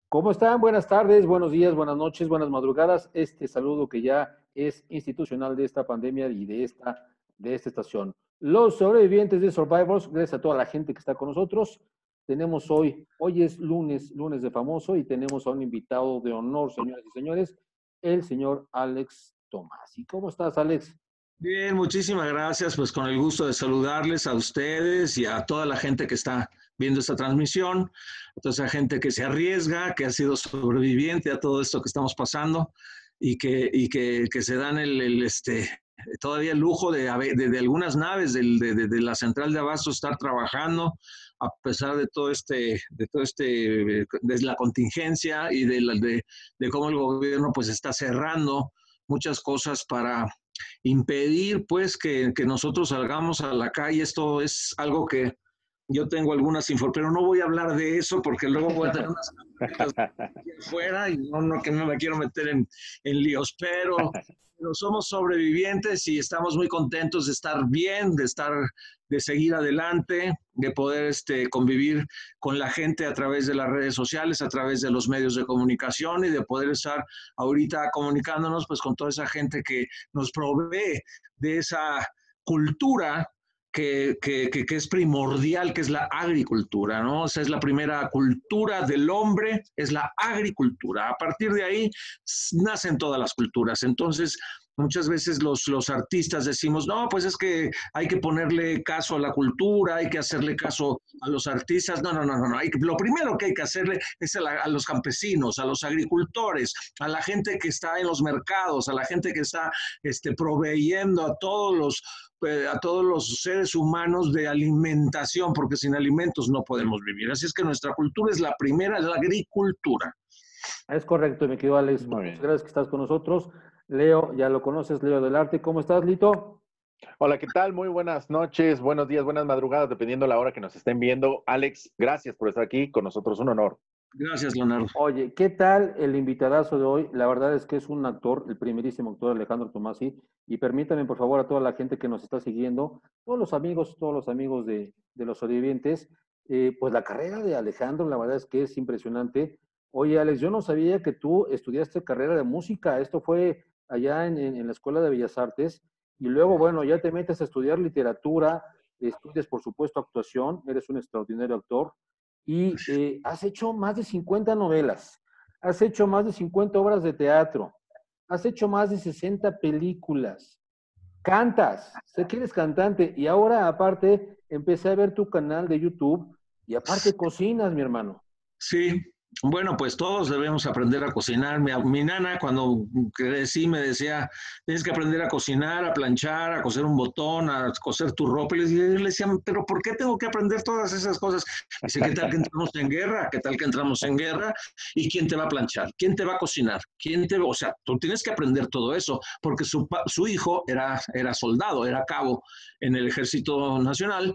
¿Cómo están? Buenas tardes, buenos días, buenas noches, buenas madrugadas. Este saludo que ya es institucional de esta pandemia y de esta estación. Los sobrevivientes de Survivors, gracias a toda la gente que está con nosotros. Tenemos hoy es lunes de famoso y tenemos a un invitado de honor, señoras y señores, el señor Alex Tomás. ¿Y cómo estás, Alex? Bien, muchísimas gracias. Pues con el gusto de saludarles a ustedes y a toda la gente que está viendo esta transmisión, a toda esa gente que se arriesga, que ha sido sobreviviente a todo esto que estamos pasando y que se dan todavía el lujo de algunas naves de la central de abasto estar trabajando a pesar de la contingencia y de cómo el gobierno pues está cerrando muchas cosas para impedir pues que nosotros salgamos a la calle. Esto es algo que yo tengo algunas informaciones, pero no voy a hablar de eso porque luego voy a tener unas fuera y que no me quiero meter en líos, pero somos sobrevivientes y estamos muy contentos de estar bien, de seguir adelante, de poder convivir con la gente a través de las redes sociales, a través de los medios de comunicación y de poder estar ahorita comunicándonos pues con toda esa gente que nos provee de esa cultura que es primordial, que es la agricultura, ¿no? O sea, es la primera cultura del hombre, es la agricultura. A partir de ahí nacen todas las culturas. Entonces, muchas veces los artistas decimos, no, pues es que hay que ponerle caso a la cultura, hay que hacerle caso a los artistas. No, no, no, no. Lo primero que hay que hacerle es a los campesinos, a los agricultores, a la gente que está en los mercados, a la gente que está proveyendo a todos los seres humanos de alimentación, porque sin alimentos no podemos vivir. Así es que nuestra cultura es la primera, es la agricultura. Es correcto, mi querido Alex. Muy Muchas bien. gracias que estás con nosotros. Leo, ya lo conoces, Leo del Arte. ¿Cómo estás, Lito? Hola, ¿qué tal? Muy buenas noches, buenos días, buenas madrugadas, dependiendo la hora que nos estén viendo. Alex, gracias por estar aquí con nosotros, un honor. Gracias, Leonardo. Oye, ¿qué tal el invitadazo de hoy? La verdad es que es un actor, el primerísimo actor Alejandro Tomasi. Y permítanme, por favor, a toda la gente que nos está siguiendo, todos los amigos de los sobrevivientes, pues la carrera de Alejandro, la verdad es que es impresionante. Oye, Alex, yo no sabía que tú estudiaste carrera de música. Esto fue allá en la Escuela de Bellas Artes. Y luego, bueno, ya te metes a estudiar literatura, estudias, por supuesto, actuación, eres un extraordinario actor y has hecho más de 50 novelas, has hecho más de 50 obras de teatro, has hecho más de 60 películas, cantas, sé que eres cantante y ahora aparte empecé a ver tu canal de YouTube y aparte cocinas, mi hermano. Sí, bueno, pues todos debemos aprender a cocinar. Mi nana cuando crecí me decía, tienes que aprender a cocinar, a planchar, a coser un botón, a coser tu ropa. Y le decía, pero ¿por qué tengo que aprender todas esas cosas? Dice, ¿qué tal que entramos en guerra? ¿Qué tal que entramos en guerra? ¿Y quién te va a planchar? ¿Quién te va a cocinar? O sea, tú tienes que aprender todo eso, porque su hijo era soldado, era cabo en el Ejército Nacional.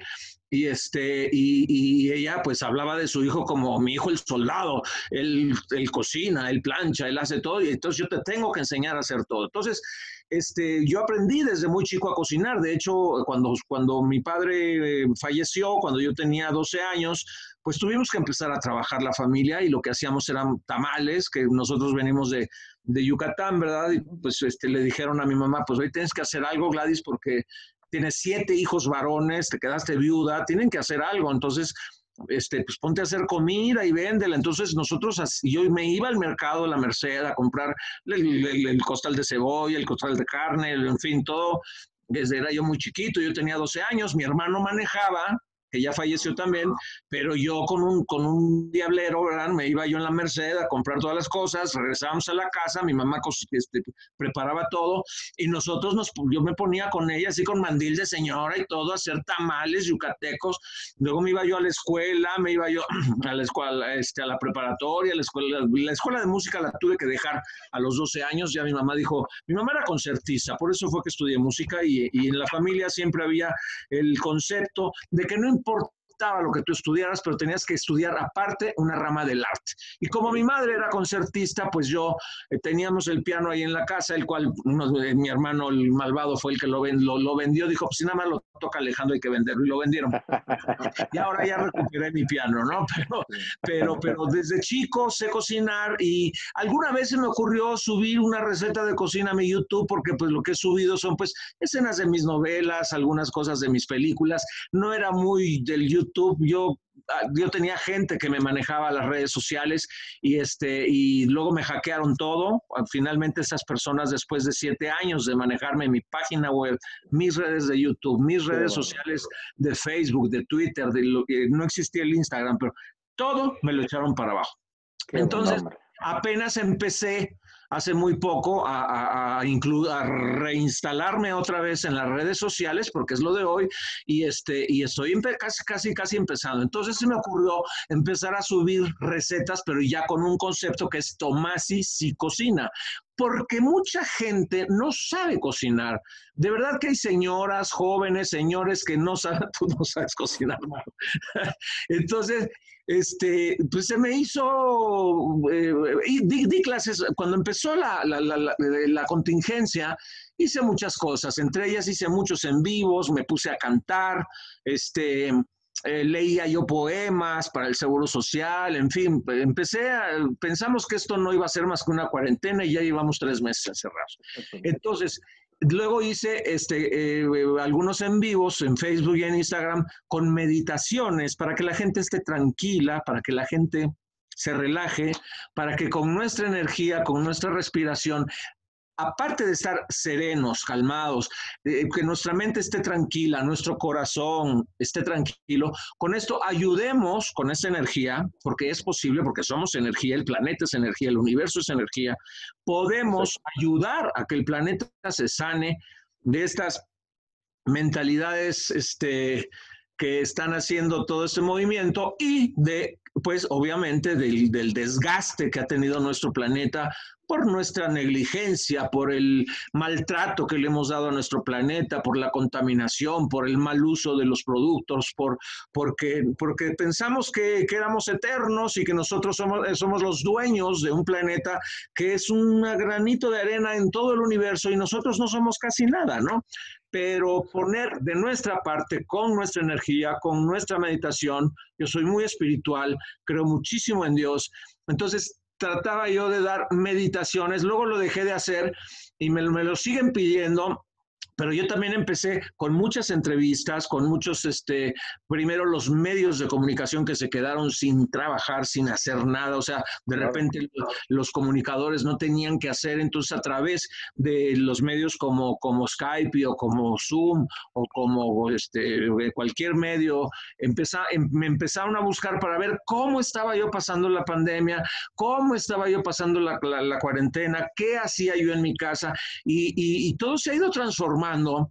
Y ella pues hablaba de su hijo como mi hijo el soldado, él cocina, él plancha, él hace todo, y entonces yo te tengo que enseñar a hacer todo. Entonces, yo aprendí desde muy chico a cocinar. De hecho, cuando mi padre falleció, cuando yo tenía 12 años, pues tuvimos que empezar a trabajar la familia y lo que hacíamos eran tamales, que nosotros venimos de Yucatán, ¿verdad? Y pues le dijeron a mi mamá, pues hoy tienes que hacer algo, Gladys, porque tienes 7 hijos varones, te quedaste viuda, tienen que hacer algo. Entonces, pues ponte a hacer comida y véndela. Entonces yo me iba al mercado de la Merced a comprar el costal de cebolla, el costal de carne, en fin, todo. Desde era yo muy chiquito, yo tenía 12 años, mi hermano manejaba, que ya falleció también, pero yo con un diablero, ¿verdad? Me iba yo en la Merced a comprar todas las cosas, regresábamos a la casa, mi mamá preparaba todo, y yo me ponía con ella así con mandil de señora y todo, a hacer tamales yucatecos. Luego me iba yo a la escuela, me iba yo a la escuela, a la preparatoria, la escuela de música la tuve que dejar a los 12 años. Ya mi mamá dijo, mi mamá era concertista, por eso fue que estudié música, y en la familia siempre había el concepto de que no importa importaba lo que tú estudiaras, pero tenías que estudiar aparte una rama del arte. Y como mi madre era concertista, pues yo teníamos el piano ahí en la casa, el cual mi hermano, el malvado, fue el que lo vendió. Dijo, pues si nada más lo toca Alejandro, hay que venderlo. Y lo vendieron. Y ahora ya recuperé mi piano, ¿no? Pero desde chico sé cocinar y alguna vez se me ocurrió subir una receta de cocina a mi YouTube, porque pues lo que he subido son pues escenas de mis novelas, algunas cosas de mis películas. No era muy del YouTube, yo tenía gente que me manejaba las redes sociales y luego me hackearon todo. Finalmente esas personas, después de 7 años de manejarme mi página web, mis redes de YouTube, mis redes sociales de Facebook, de Twitter, no existía el Instagram, pero todo me lo echaron para abajo. Entonces, apenas empecé hace muy poco a reinstalarme otra vez en las redes sociales, porque es lo de hoy, y estoy casi empezando. Entonces se me ocurrió empezar a subir recetas, pero ya con un concepto que es Tomasi sí cocina, porque mucha gente no sabe cocinar. De verdad que hay señoras, jóvenes, señores que no saben, tú no sabes cocinar, ¿no? Entonces, pues se me hizo, di clases, cuando empezó la contingencia, hice muchas cosas, entre ellas hice muchos en vivos, me puse a cantar, leía yo poemas para el Seguro Social, en fin, pensamos que esto no iba a ser más que una cuarentena y ya llevamos 3 meses encerrados. Entonces, luego hice algunos en vivos en Facebook y en Instagram con meditaciones para que la gente esté tranquila, para que la gente se relaje, para que con nuestra energía, con nuestra respiración, aparte de estar serenos, calmados, que nuestra mente esté tranquila, nuestro corazón esté tranquilo, con esto ayudemos con esta energía, porque es posible, porque somos energía, el planeta es energía, el universo es energía, podemos ayudar a que el planeta se sane de estas mentalidades que están haciendo todo este movimiento y pues obviamente del desgaste que ha tenido nuestro planeta por nuestra negligencia, por el maltrato que le hemos dado a nuestro planeta, por la contaminación, por el mal uso de los productos, porque pensamos que éramos eternos y que nosotros somos los dueños de un planeta que es un granito de arena en todo el universo y nosotros no somos casi nada, ¿no? Pero poner de nuestra parte, con nuestra energía, con nuestra meditación, yo soy muy espiritual, creo muchísimo en Dios, entonces trataba yo de dar meditaciones, luego lo dejé de hacer y me lo siguen pidiendo, pero yo también empecé con muchas entrevistas, con muchos, primero los medios de comunicación que se quedaron sin trabajar, sin hacer nada, o sea, de repente los comunicadores no tenían que hacer, entonces a través de los medios como Skype o como Zoom o como cualquier medio, me empezaron a buscar para ver cómo estaba yo pasando la pandemia, cómo estaba yo pasando la cuarentena, qué hacía yo en mi casa y todo se ha ido transformando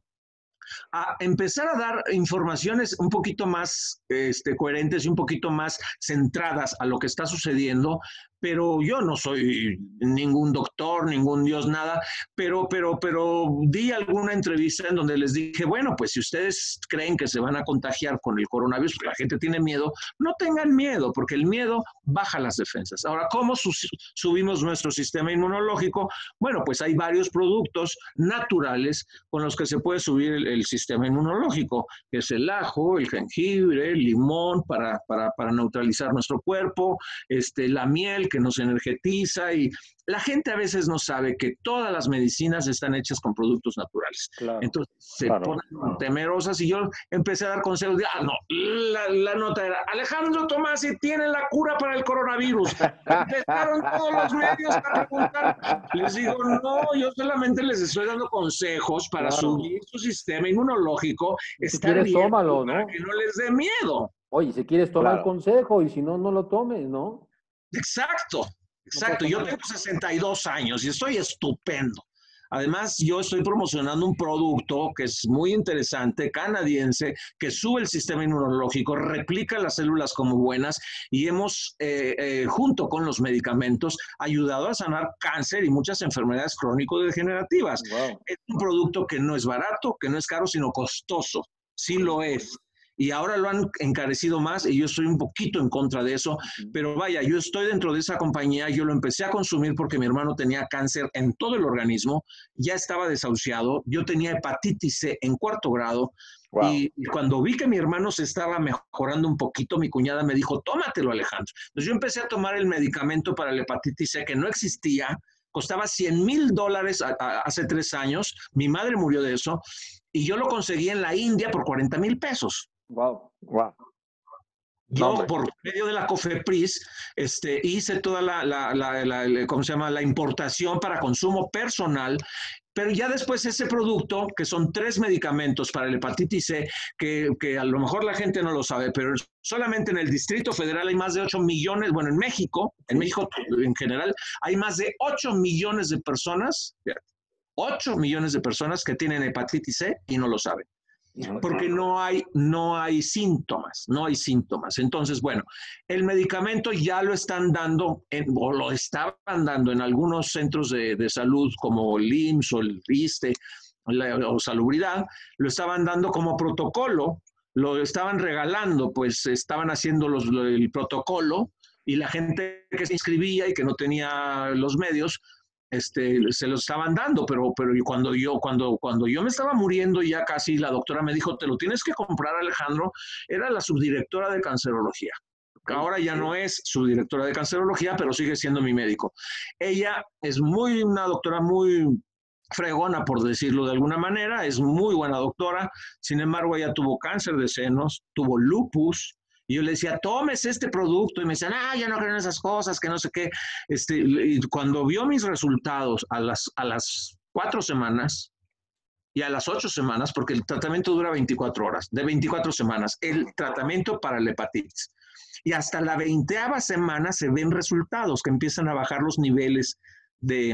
a empezar a dar informaciones un poquito más coherentes y un poquito más centradas a lo que está sucediendo, pero yo no soy ningún doctor, ningún Dios, nada, pero di alguna entrevista en donde les dije, bueno, pues si ustedes creen que se van a contagiar con el coronavirus, porque la gente tiene miedo, no tengan miedo, porque el miedo baja las defensas. Ahora, ¿cómo subimos nuestro sistema inmunológico? Bueno, pues hay varios productos naturales con los que se puede subir el sistema inmunológico, que es el ajo, el jengibre, el limón para neutralizar nuestro cuerpo, la miel que nos energetiza y la gente a veces no sabe que todas las medicinas están hechas con productos naturales. Claro, entonces se ponen temerosas y yo empecé a dar consejos de, no, la nota era, Alejandro Tomasi tiene la cura para el coronavirus. Empezaron todos los medios a preguntar. Les digo, no, yo solamente les estoy dando consejos para subir su sistema inmunológico. Si quieres, tómalo, ¿no? Para que no les dé miedo. Oye, si quieres, toma el consejo y si no, no lo tomes, ¿no? Exacto. Yo tengo 62 años y estoy estupendo. Además, yo estoy promocionando un producto que es muy interesante, canadiense, que sube el sistema inmunológico, replica las células como buenas y hemos, junto con los medicamentos, ayudado a sanar cáncer y muchas enfermedades crónico-degenerativas. Wow. Es un producto que no es barato, que no es caro, sino costoso. Sí lo es. y ahora lo han encarecido más y yo estoy un poquito en contra de eso, pero vaya, yo estoy dentro de esa compañía, yo lo empecé a consumir porque mi hermano tenía cáncer en todo el organismo, ya estaba desahuciado, yo tenía hepatitis C en 4º grado. Wow. Y cuando vi que mi hermano se estaba mejorando un poquito, mi cuñada me dijo, tómatelo, Alejandro. Entonces yo empecé a tomar el medicamento para la hepatitis C que no existía, costaba $100,000 hace 3 años, mi madre murió de eso, y yo lo conseguí en la India por 40,000 pesos. Wow. Wow. Yo, No, por medio de la COFEPRIS, hice toda ¿cómo se llama? La importación para consumo personal, pero ya después ese producto, que son 3 medicamentos para la hepatitis C, que a lo mejor la gente no lo sabe, pero solamente en el Distrito Federal hay más de 8 millones, bueno, en México en general, hay más de 8 millones de personas, 8 millones de personas que tienen hepatitis C y no lo saben. Porque no hay síntomas, no hay síntomas. Entonces, bueno, el medicamento ya lo están dando, o lo estaban dando en algunos centros de salud como el IMSS o el ISSSTE o Salubridad, lo estaban dando como protocolo, lo estaban regalando, pues estaban haciendo el protocolo y la gente que se inscribía y que no tenía los medios, se los estaban dando, pero cuando yo me estaba muriendo ya casi, la doctora me dijo, te lo tienes que comprar, Alejandro. Era la subdirectora de cancerología. Ahora ya no es subdirectora de cancerología, pero sigue siendo mi médico. Ella es una doctora muy fregona, por decirlo de alguna manera, es muy buena doctora. Sin embargo, ella tuvo cáncer de senos, tuvo lupus. Y yo le decía, tómese este producto. Y me decían, yo no creo en esas cosas, que no sé qué. Y cuando vio mis resultados a las 4 semanas y a las 8 semanas, porque el tratamiento dura 24 horas, de 24 semanas, el tratamiento para la hepatitis. Y hasta la 20ª semana se ven resultados, que empiezan a bajar los niveles de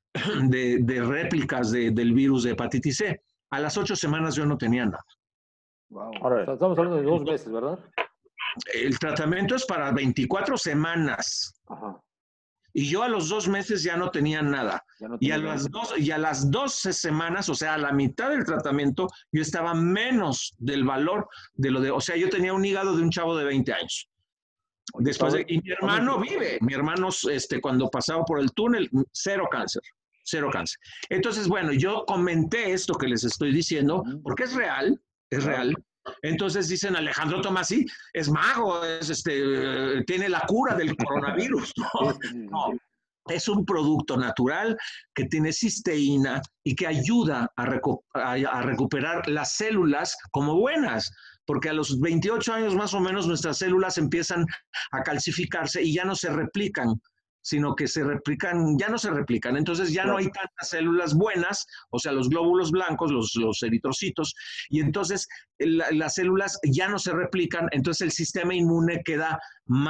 réplicas del virus de hepatitis C. A las 8 semanas yo no tenía nada. Wow. O sea, estamos hablando de 2 meses, ¿verdad? El tratamiento es para 24 semanas. Ajá. Y yo a los 2 meses ya no tenía nada. Y a las 12 semanas, o sea, a la mitad del tratamiento, yo estaba menos del valor o sea, yo tenía un hígado de un chavo de 20 años. Y mi hermano vive. Mi hermano, cuando pasaba por el túnel, cero cáncer. Entonces, bueno, yo comenté esto que les estoy diciendo, porque es real. Entonces dicen, Alejandro Tomasí es mago, tiene la cura del coronavirus. No, es un producto natural que tiene cisteína y que ayuda a recuperar las células como buenas, porque a los 28 años más o menos nuestras células empiezan a calcificarse y ya no se replican, sino que ya no se replican. Entonces ya no hay tantas células buenas, o sea, los glóbulos blancos, los eritrocitos, y entonces las células ya no se replican, entonces el sistema inmune queda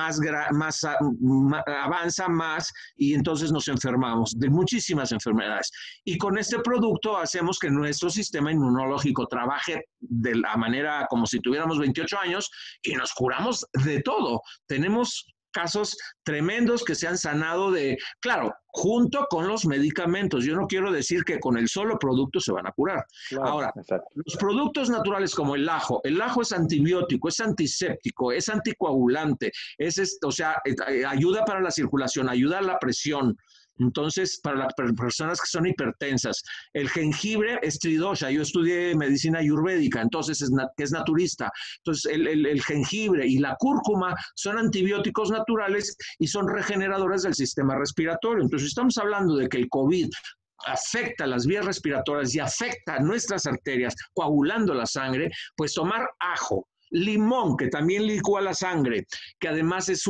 avanza más, y entonces nos enfermamos de muchísimas enfermedades. Y con este producto hacemos que nuestro sistema inmunológico trabaje de la manera como si tuviéramos 28 años y nos curamos de todo. Tenemos casos tremendos que se han sanado claro, junto con los medicamentos. Yo no quiero decir que con el solo producto se van a curar. Claro, ahora, exacto. Los productos naturales como el ajo es antibiótico, es antiséptico, es anticoagulante, o sea, ayuda para la circulación, ayuda a la presión. Entonces, para las personas que son hipertensas, el jengibre es tridosha. Yo estudié medicina ayurvédica, entonces es naturista. Entonces, el jengibre y la cúrcuma son antibióticos naturales y son regeneradores del sistema respiratorio. Entonces, estamos hablando de que el COVID afecta las vías respiratorias y afecta nuestras arterias, coagulando la sangre, pues tomar ajo, limón, que también licúa la sangre, que además es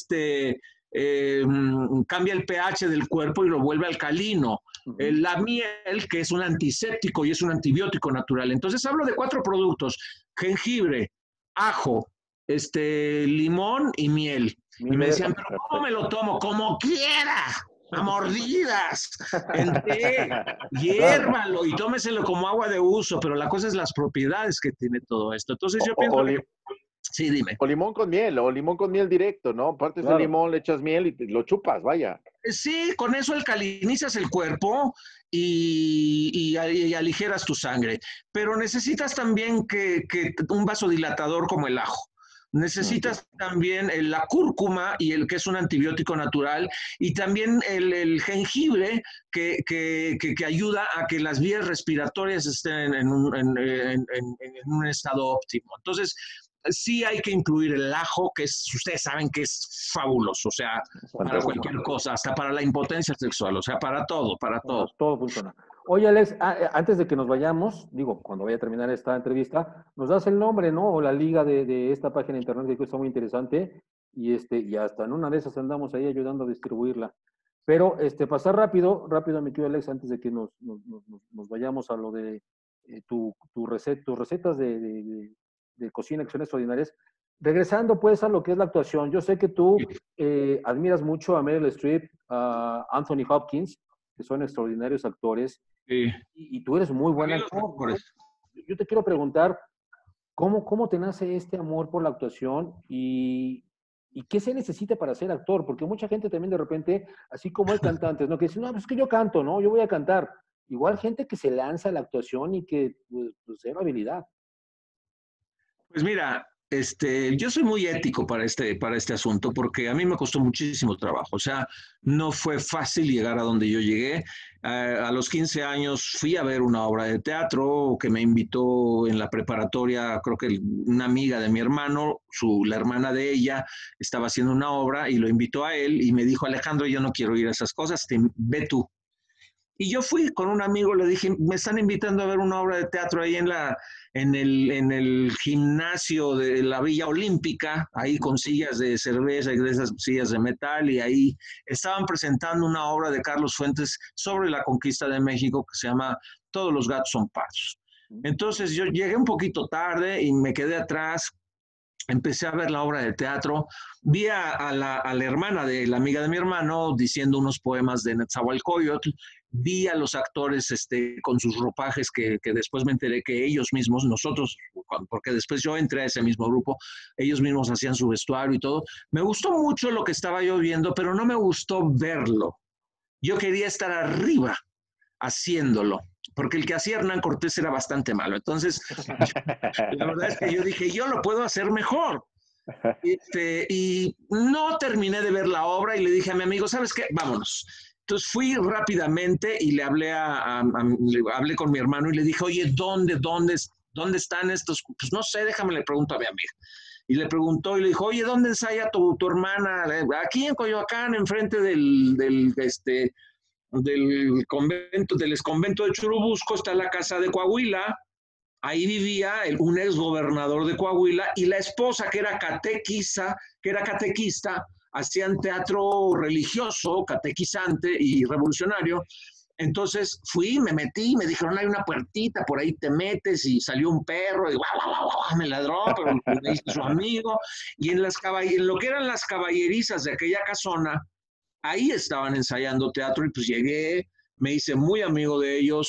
cambia el pH del cuerpo y lo vuelve alcalino. La miel, que es un antiséptico y es un antibiótico natural. Entonces hablo de 4 productos: jengibre, ajo, limón y miel. Y me decían, ¿pero cómo me lo tomo? Como quiera, a mordidas, hiérvalo y tómeselo como agua de uso, pero la cosa es las propiedades que tiene todo esto. Entonces yo pienso sí, dime. O limón con miel directo, ¿no? Partes el limón, le echas miel y lo chupas, vaya. Sí, con eso alcalinizas el cuerpo y aligeras tu sangre, pero necesitas también que un vasodilatador como el ajo. Ok. Necesitas también la cúrcuma, y el que es un antibiótico natural, y también el jengibre que ayuda a que las vías respiratorias estén en un estado óptimo. Entonces, sí hay que incluir el ajo, que es, ustedes saben que es fabuloso, o sea, Es para fantástico. cualquier cosa, hasta para la impotencia sexual, o sea, para todo, para todo. Todo funciona. Oye, Alex, antes de que nos vayamos, digo, cuando vaya a terminar esta entrevista, nos das el nombre, ¿no? O la liga de esta página de internet que está muy interesante y hasta en una de esas andamos ahí ayudando a distribuirla. Pero pasar rápido, mi querido Alex, antes de que nos vayamos a lo de tus recetas de cocina que son extraordinarias. Regresando pues a lo que es la actuación, yo sé que tú admiras mucho a Meryl Streep, a Anthony Hopkins, que son extraordinarios actores, Sí. y tú eres muy buen También los actor, ¿no? mejores. Yo te quiero preguntar, ¿cómo te nace este amor por la actuación y qué se necesita para ser actor? Porque mucha gente también de repente, así como hay cantantes, ¿no? Que dicen, no, pues es que yo canto, ¿no? Yo voy a cantar. Igual gente que se lanza a la actuación y que, pues cero habilidad. Pues mira, yo soy muy ético para este asunto porque a mí me costó muchísimo trabajo. O sea, no fue fácil llegar a donde yo llegué. A los 15 años fui a ver una obra de teatro que me invitó en la preparatoria, creo que una amiga de mi hermano, la hermana de ella, estaba haciendo una obra y lo invitó a él y me dijo, Alejandro, yo no quiero ir a esas cosas, ve tú. Y yo fui con un amigo, le dije, me están invitando a ver una obra de teatro ahí en el gimnasio de la Villa Olímpica, ahí con sillas de cerveza y de esas sillas de metal, y ahí estaban presentando una obra de Carlos Fuentes sobre la conquista de México que se llama Todos los gatos son pardos. Entonces yo llegué un poquito tarde y me quedé atrás, empecé a ver la obra de teatro, vi a la hermana de la amiga de mi hermano diciendo unos poemas de Netzahualcóyotl, vi a los actores con sus ropajes que después me enteré que ellos mismos, nosotros, porque después yo entré a ese mismo grupo, ellos mismos hacían su vestuario y todo. Me gustó mucho lo que estaba yo viendo, pero no me gustó verlo. Yo quería estar arriba haciéndolo, porque el que hacía Hernán Cortés era bastante malo. Entonces, la verdad es que yo dije, yo lo puedo hacer mejor. Y no terminé de ver la obra y le dije a mi amigo, ¿sabes qué? Vámonos. Entonces fui rápidamente y le hablé, le hablé con mi hermano y le dije, oye, ¿dónde están estos? Pues no sé, déjame le pregunto a mi amiga. Y le preguntó y le dijo, oye, ¿dónde ensaya tu hermana? Aquí en Coyoacán, enfrente del convento, del exconvento de Churubusco, está la casa de Coahuila. Ahí vivía un ex gobernador de Coahuila y la esposa, que era catequista, hacían teatro religioso, catequizante y revolucionario. Entonces fui, me metí, me dijeron, hay una puertita, por ahí te metes, y salió un perro, y guau, guau, guau, me ladró, pero me hizo su amigo. Y en lo que eran las caballerizas de aquella casona, ahí estaban ensayando teatro y pues llegué, me hice muy amigo de ellos,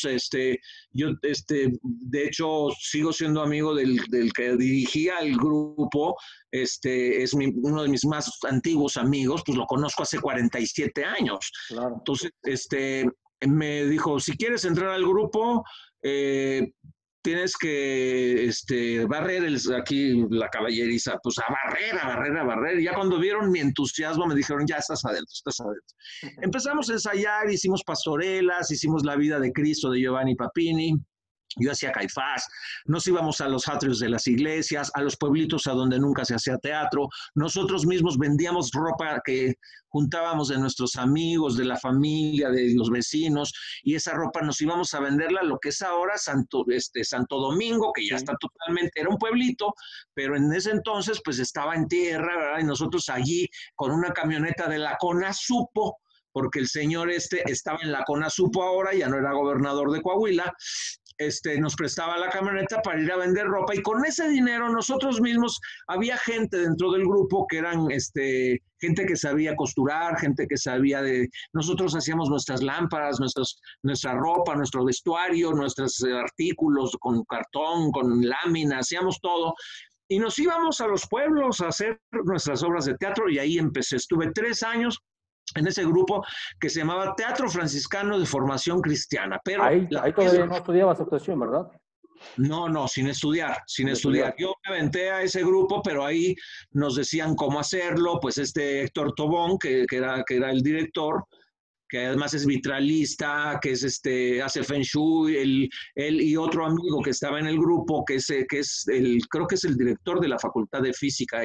de hecho sigo siendo amigo del que dirigía el grupo, uno de mis más antiguos amigos, pues lo conozco hace 47 años. Claro. Entonces, me dijo, si quieres entrar al grupo, tienes que barrer aquí la caballeriza, pues a barrer. Y ya cuando vieron mi entusiasmo me dijeron, ya estás adentro, estás adentro. Empezamos a ensayar, hicimos pastorelas, hicimos La vida de Cristo de Giovanni Papini. Yo hacía Caifás, nos íbamos a los atrios de las iglesias, a los pueblitos a donde nunca se hacía teatro. Nosotros mismos vendíamos ropa que juntábamos de nuestros amigos, de la familia, de los vecinos, y esa ropa nos íbamos a venderla a lo que es ahora Santo Domingo, que ya está totalmente, era un pueblito, pero en ese entonces pues estaba en tierra, ¿verdad? Y nosotros allí con una camioneta de la CONASUPO, porque el señor estaba en la CONASUPO ahora, ya no era gobernador de Coahuila, nos prestaba la camioneta para ir a vender ropa, y con ese dinero nosotros mismos, había gente dentro del grupo que eran gente que sabía costurar, gente que sabía nosotros hacíamos nuestras lámparas, nuestra ropa, nuestro vestuario, nuestros artículos con cartón, con lámina, hacíamos todo. Y nos íbamos a los pueblos a hacer nuestras obras de teatro, y ahí empecé. Estuve 3 años en ese grupo que se llamaba Teatro Franciscano de Formación Cristiana. Pero Ahí todavía no estudiabas actuación, ¿verdad? no, sin estudiar, sin Sin estudiar. estudiar. Yo me aventé a ese grupo, pero ahí nos decían cómo hacerlo, pues Héctor Tobón, que era el director, que además es vitralista, que es hace Feng Shui, él y otro amigo que estaba en el grupo, creo que es el director de la Facultad de Física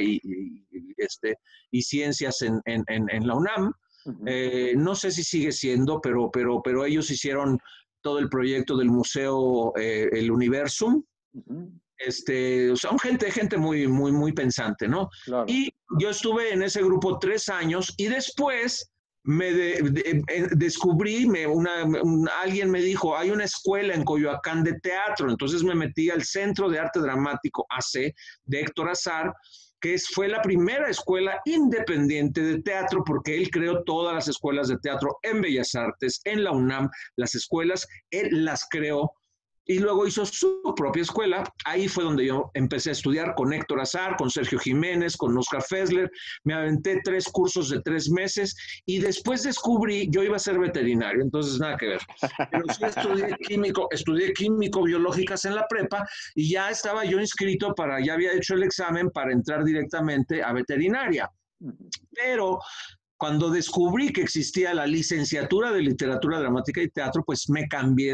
y Ciencias en la UNAM. Ujú. No sé si sigue siendo, pero ellos hicieron todo el proyecto del museo, el Universum. Ujú. Son gente muy, muy, muy pensante, ¿no? Claro. Y yo estuve en ese grupo 3 años y después descubrí, alguien me dijo, hay una escuela en Coyoacán de teatro, entonces me metí al Centro de Arte Dramático AC de Héctor Azar, que fue la primera escuela independiente de teatro, porque él creó todas las escuelas de teatro en Bellas Artes, en la UNAM, las escuelas, él las creó y luego hizo su propia escuela. Ahí fue donde yo empecé a estudiar con Héctor Azar, con Sergio Jiménez, con Oscar Fessler. Me aventé 3 cursos de 3 meses y después descubrí, yo iba a ser veterinario, entonces nada que ver. Pero sí estudié químico biológicas en la prepa y ya estaba yo inscrito ya había hecho el examen para entrar directamente a veterinaria. Ujú. Pero cuando descubrí que existía la licenciatura de literatura dramática y teatro, pues me cambié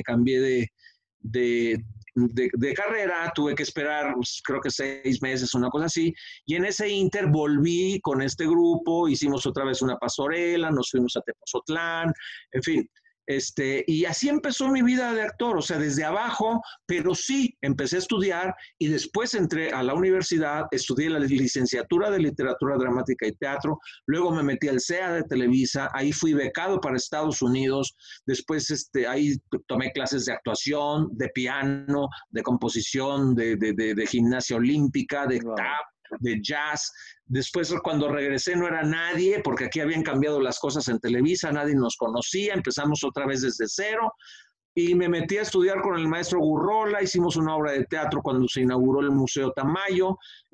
de carrera, tuve que esperar, pues, creo que 6 meses, una cosa así, y en ese inter volví con este grupo, hicimos otra vez una pastorela, nos fuimos a Tepozotlán, en fin, y así empezó mi vida de actor, o sea, desde abajo, pero sí, empecé a estudiar y después entré a la universidad, estudié la licenciatura de literatura dramática y teatro, luego me metí al CEA de Televisa, ahí fui becado para Estados Unidos, después ahí tomé clases de actuación, de piano, de composición, de gimnasia olímpica, de Wow. tap, de jazz. Después, cuando regresé, no era nadie, porque aquí habían cambiado las cosas en Televisa, nadie nos conocía, empezamos otra vez desde cero. Y me metí a estudiar con el maestro Gurrola, hicimos una obra de teatro cuando se inauguró el Museo Tamayo,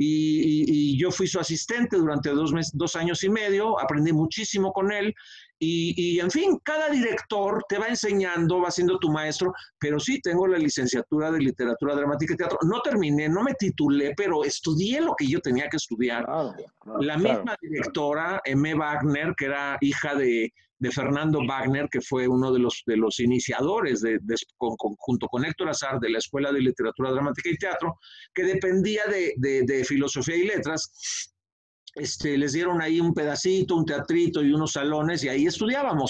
y yo fui su asistente durante 2 años y medio, aprendí muchísimo con él, en fin, cada director te va enseñando, va siendo tu maestro, pero sí tengo la licenciatura de literatura dramática y teatro. No terminé, no me titulé, pero estudié lo que yo tenía que estudiar. Claro, claro. La misma directora, Emme Wagner, que era hija de Fernando Wagner, que fue uno de los iniciadores, junto con Héctor Azar, de la Escuela de Literatura Dramática y Teatro, que dependía de Filosofía y Letras. Les dieron ahí un pedacito, un teatrito y unos salones, y ahí estudiábamos.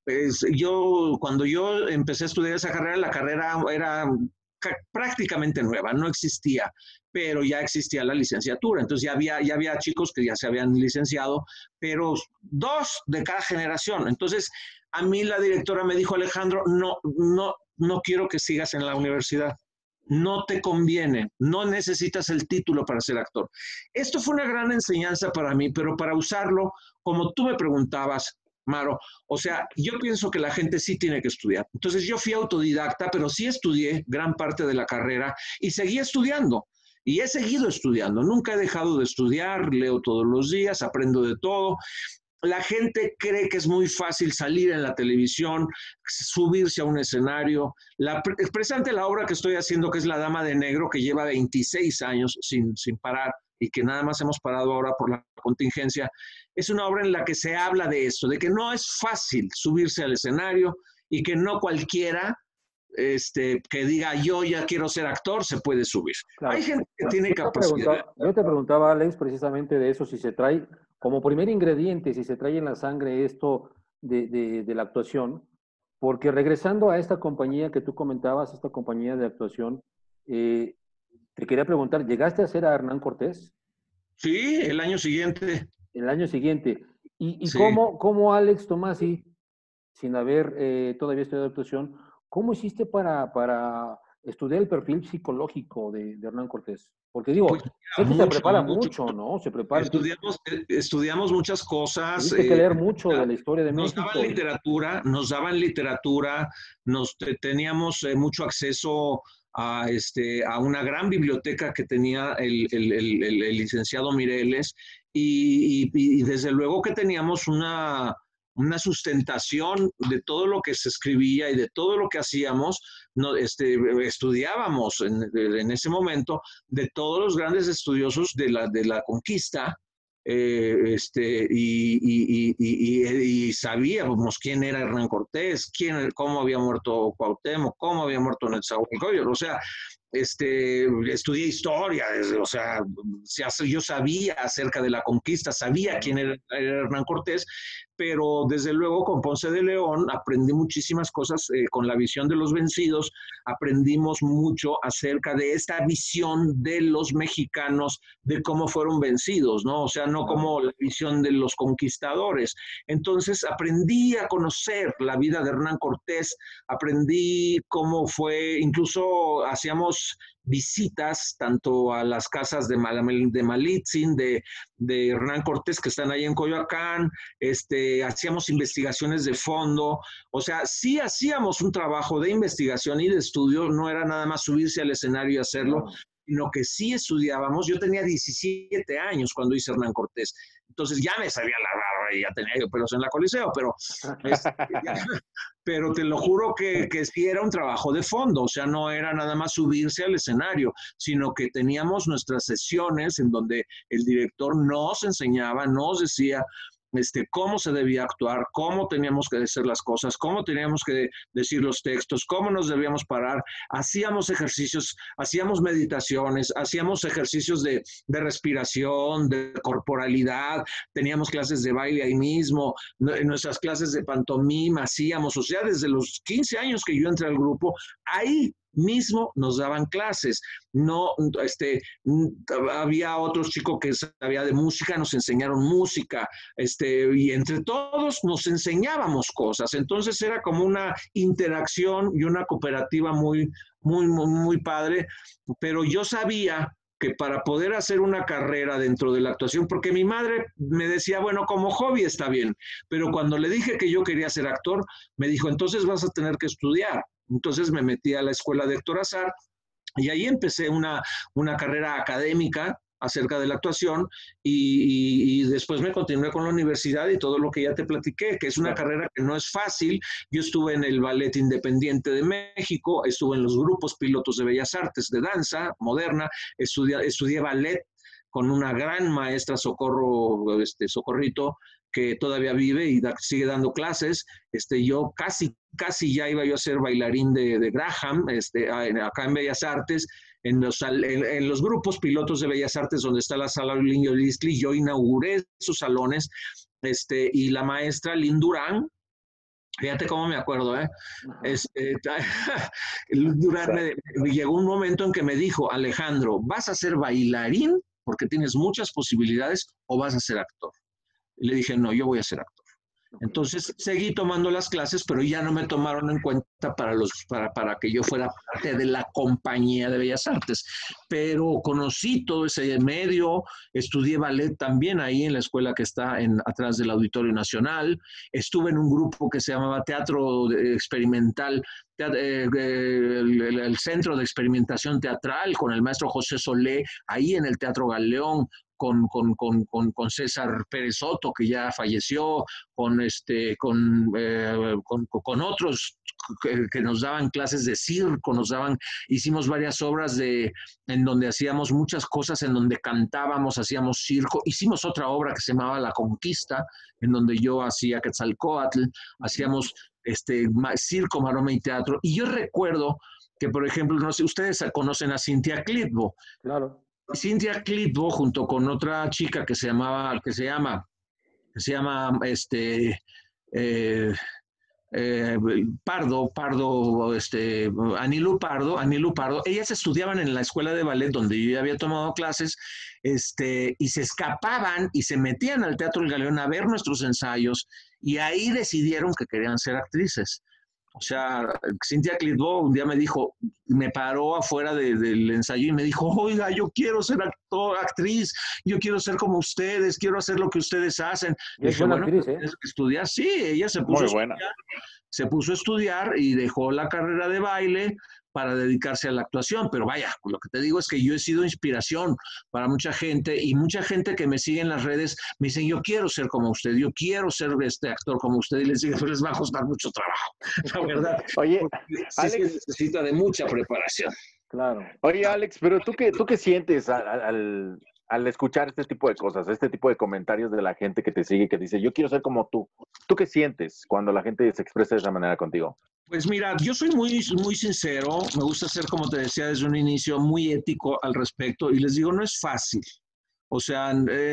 Cuando yo empecé a estudiar esa carrera, la carrera era prácticamente nueva, no existía, pero ya existía la licenciatura, entonces ya había chicos que ya se habían licenciado, pero 2 de cada generación. Entonces a mí la directora me dijo, Alejandro, no quiero que sigas en la universidad, no te conviene, no necesitas el título para ser actor. Esto fue una gran enseñanza para mí, pero para usarlo, como tú me preguntabas, Maro, o sea, yo pienso que la gente sí tiene que estudiar. Entonces yo fui autodidacta, pero sí estudié gran parte de la carrera y seguí estudiando. Y he seguido estudiando, nunca he dejado de estudiar, leo todos los días, aprendo de todo. La gente cree que es muy fácil salir en la televisión, subirse a un escenario. Precisamente la obra que estoy haciendo, que es La Dama de Negro, que lleva 26 años sin parar y que nada más hemos parado ahora por la contingencia, es una obra en la que se habla de esto, de que no es fácil subirse al escenario y que no cualquiera que diga yo ya quiero ser actor se puede subir. Claro. Hay gente que tiene capacidad. Yo te preguntaba, Alex, precisamente de eso, si se trae como primer ingrediente, si se trae en la sangre esto de la actuación, porque regresando a esta compañía que tú comentabas, esta compañía de actuación, te quería preguntar, ¿llegaste a hacer a Hernán Cortés? Sí, el año siguiente. El año siguiente. ¿Y Sí. cómo Alex Tomasi, sin haber todavía estudiado actuación, cómo hiciste para estudiar el perfil psicológico de Hernán Cortés? Porque digo, Pues sé que se mucho, prepara mucho. mucho, ¿no? Se prepara. Estudiamos muchas cosas. Tuviste que leer mucho de la historia de México. Nos daban literatura, teníamos mucho acceso a una gran biblioteca que tenía el licenciado Mireles, y desde luego que teníamos una sustentación de todo lo que se escribía y de todo lo que hacíamos. No, estudiábamos en ese momento de todos los grandes estudiosos de la conquista, y sabíamos quién era Hernán Cortés, cómo había muerto Cuauhtémoc, cómo había muerto Nezahualcóyotl. O sea, estudié historia, o sea, yo sabía acerca de la conquista, sabía quién era Hernán Cortés, pero desde luego con Ponce de León aprendí muchísimas cosas, con la visión de los vencidos, aprendimos mucho acerca de esta visión de los mexicanos, de cómo fueron vencidos, ¿no? O sea, no como la visión de los conquistadores. Entonces aprendí a conocer la vida de Hernán Cortés, aprendí cómo fue, incluso hacíamos visitas tanto a las casas de Malitzin, de Hernán Cortés, que están ahí en Coyoacán, hacíamos investigaciones de fondo, o sea, sí hacíamos un trabajo de investigación y de estudio, no era nada más subirse al escenario y hacerlo, sino que sí estudiábamos. Yo tenía 17 años cuando hice Hernán Cortés, entonces ya me sabía la barba y ya tenía yo pelos en la Coliseo, pero te lo juro que sí era un trabajo de fondo, o sea, no era nada más subirse al escenario, sino que teníamos nuestras sesiones en donde el director nos enseñaba, nos decía cómo se debía actuar, cómo teníamos que decir las cosas, cómo teníamos que decir los textos, cómo nos debíamos parar. Hacíamos ejercicios, hacíamos meditaciones, hacíamos ejercicios de respiración, de corporalidad, teníamos clases de baile ahí mismo, en nuestras clases de pantomima hacíamos, o sea, desde los 15 años que yo entré al grupo, ahí mismo nos daban clases. No, había otros chicos que sabían de música, nos enseñaron música, y entre todos nos enseñábamos cosas. Entonces era como una interacción y una cooperativa muy, muy, muy, muy padre. Pero yo sabía que para poder hacer una carrera dentro de la actuación, porque mi madre me decía, bueno, como hobby está bien, pero cuando le dije que yo quería ser actor, me dijo, entonces vas a tener que estudiar. Entonces me metí a la escuela de Héctor Azar y ahí empecé una carrera académica acerca de la actuación y después me continué con la universidad y todo lo que ya te platiqué, que es una carrera que no es fácil. Yo estuve en el Ballet Independiente de México, estuve en los grupos pilotos de Bellas Artes de danza moderna, estudié ballet con una gran maestra Socorrito, que todavía vive y sigue dando clases. Yo casi ya iba yo a ser bailarín de Graham, acá en Bellas Artes, en los grupos pilotos de Bellas Artes, donde está la sala Liño Lisli, yo inauguré esos salones, y la maestra Lynn Durán, fíjate cómo me acuerdo, Durán llegó un momento en que me dijo, Alejandro, ¿vas a ser bailarín porque tienes muchas posibilidades o vas a ser actor? Y le dije, no, yo voy a ser actor. Entonces seguí tomando las clases, pero ya no me tomaron en cuenta para que yo fuera parte de la compañía de Bellas Artes. Pero conocí todo ese medio, estudié ballet también ahí en la escuela que está atrás del Auditorio Nacional. Estuve en un grupo que se llamaba Teatro Experimental, el Centro de Experimentación Teatral, con el maestro José Solé, ahí en el Teatro Galeón, con César Pérez Soto, que ya falleció, con otros que nos daban clases de circo, hicimos varias obras en donde hacíamos muchas cosas, en donde cantábamos, hacíamos circo. Hicimos otra obra que se llamaba La Conquista, en donde yo hacía Quetzalcóatl, hacíamos circo, maroma y teatro. Y yo recuerdo que, por ejemplo, no sé, ustedes conocen a Cintia Clitbo. Claro. Cintia Clitbo, junto con otra chica que se llama Anilú Pardo, ellas estudiaban en la escuela de ballet donde yo ya había tomado clases, y se escapaban y se metían al Teatro del Galeón a ver nuestros ensayos, y ahí decidieron que querían ser actrices. O sea, Cintia Clitbo un día me paró afuera del ensayo y me dijo, oiga, yo quiero ser actriz, yo quiero ser como ustedes, quiero hacer lo que ustedes hacen. Y es buena actriz, tienes que estudiar. Sí, ella se puso a estudiar y dejó la carrera de baile para dedicarse a la actuación. Pero vaya, lo que te digo es que yo he sido inspiración para mucha gente, y mucha gente que me sigue en las redes me dicen, yo quiero ser como usted, yo quiero ser este actor como usted, y les digo, pues les va a costar mucho trabajo, la verdad. Oye, Sí se Alex, necesita de mucha preparación. Claro. oye, Alex, pero ¿tú qué sientes al escuchar este tipo de cosas, este tipo de comentarios de la gente que te sigue, que dice, yo quiero ser como tú? ¿Tú qué sientes cuando la gente se expresa de esa manera contigo? Pues mira, yo soy muy sincero, me gusta ser, como te decía desde un inicio, muy ético al respecto, y les digo, no es fácil. O sea,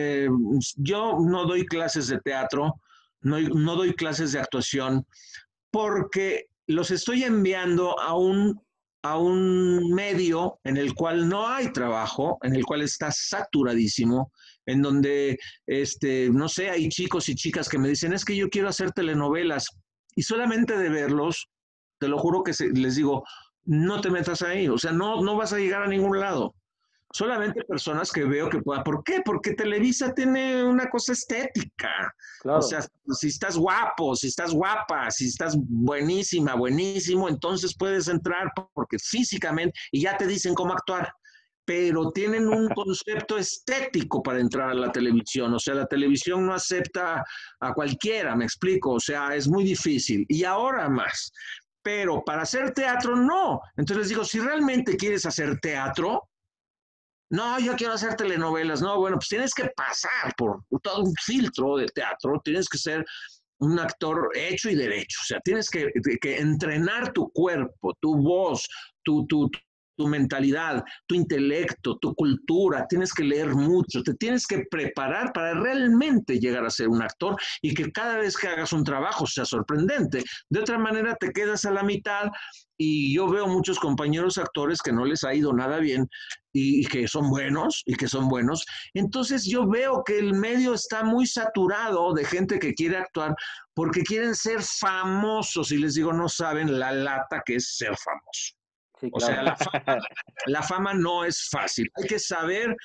yo no doy clases de teatro, no doy clases de actuación, porque los estoy enviando a un medio en el cual no hay trabajo, en el cual está saturadísimo, en donde, no sé, hay chicos y chicas que me dicen, es que yo quiero hacer telenovelas, y solamente de verlos, te lo juro que les digo, no te metas ahí, o sea, no vas a llegar a ningún lado. Solamente personas que veo que puedan. ¿Por qué? Porque Televisa tiene una cosa estética. O Claro. sea, si estás guapo, si estás guapa, si estás buenísima, buenísimo, entonces puedes entrar porque físicamente, y ya te dicen cómo actuar. Pero tienen un concepto estético para entrar a la televisión. O sea, la televisión no acepta a cualquiera, me explico. O sea, es muy difícil. Y ahora más. Pero para hacer teatro, no. Entonces les digo, si realmente quieres hacer teatro, no, yo quiero hacer telenovelas. No, bueno, pues tienes que pasar por todo un filtro de teatro, tienes que ser un actor hecho y derecho. O sea, tienes que entrenar tu cuerpo, tu voz, tu mentalidad, tu intelecto, tu cultura. Tienes que leer mucho, te tienes que preparar para realmente llegar a ser un actor y que cada vez que hagas un trabajo sea sorprendente. De otra manera, te quedas a la mitad. Y yo veo muchos compañeros actores que no les ha ido nada bien y que son buenos y que son buenos. Entonces yo veo que el medio está muy saturado de gente que quiere actuar porque quieren ser famosos, y les digo, no saben la lata que es ser famoso. Sí, O sea, claro. la fama no es fácil. Hay que saber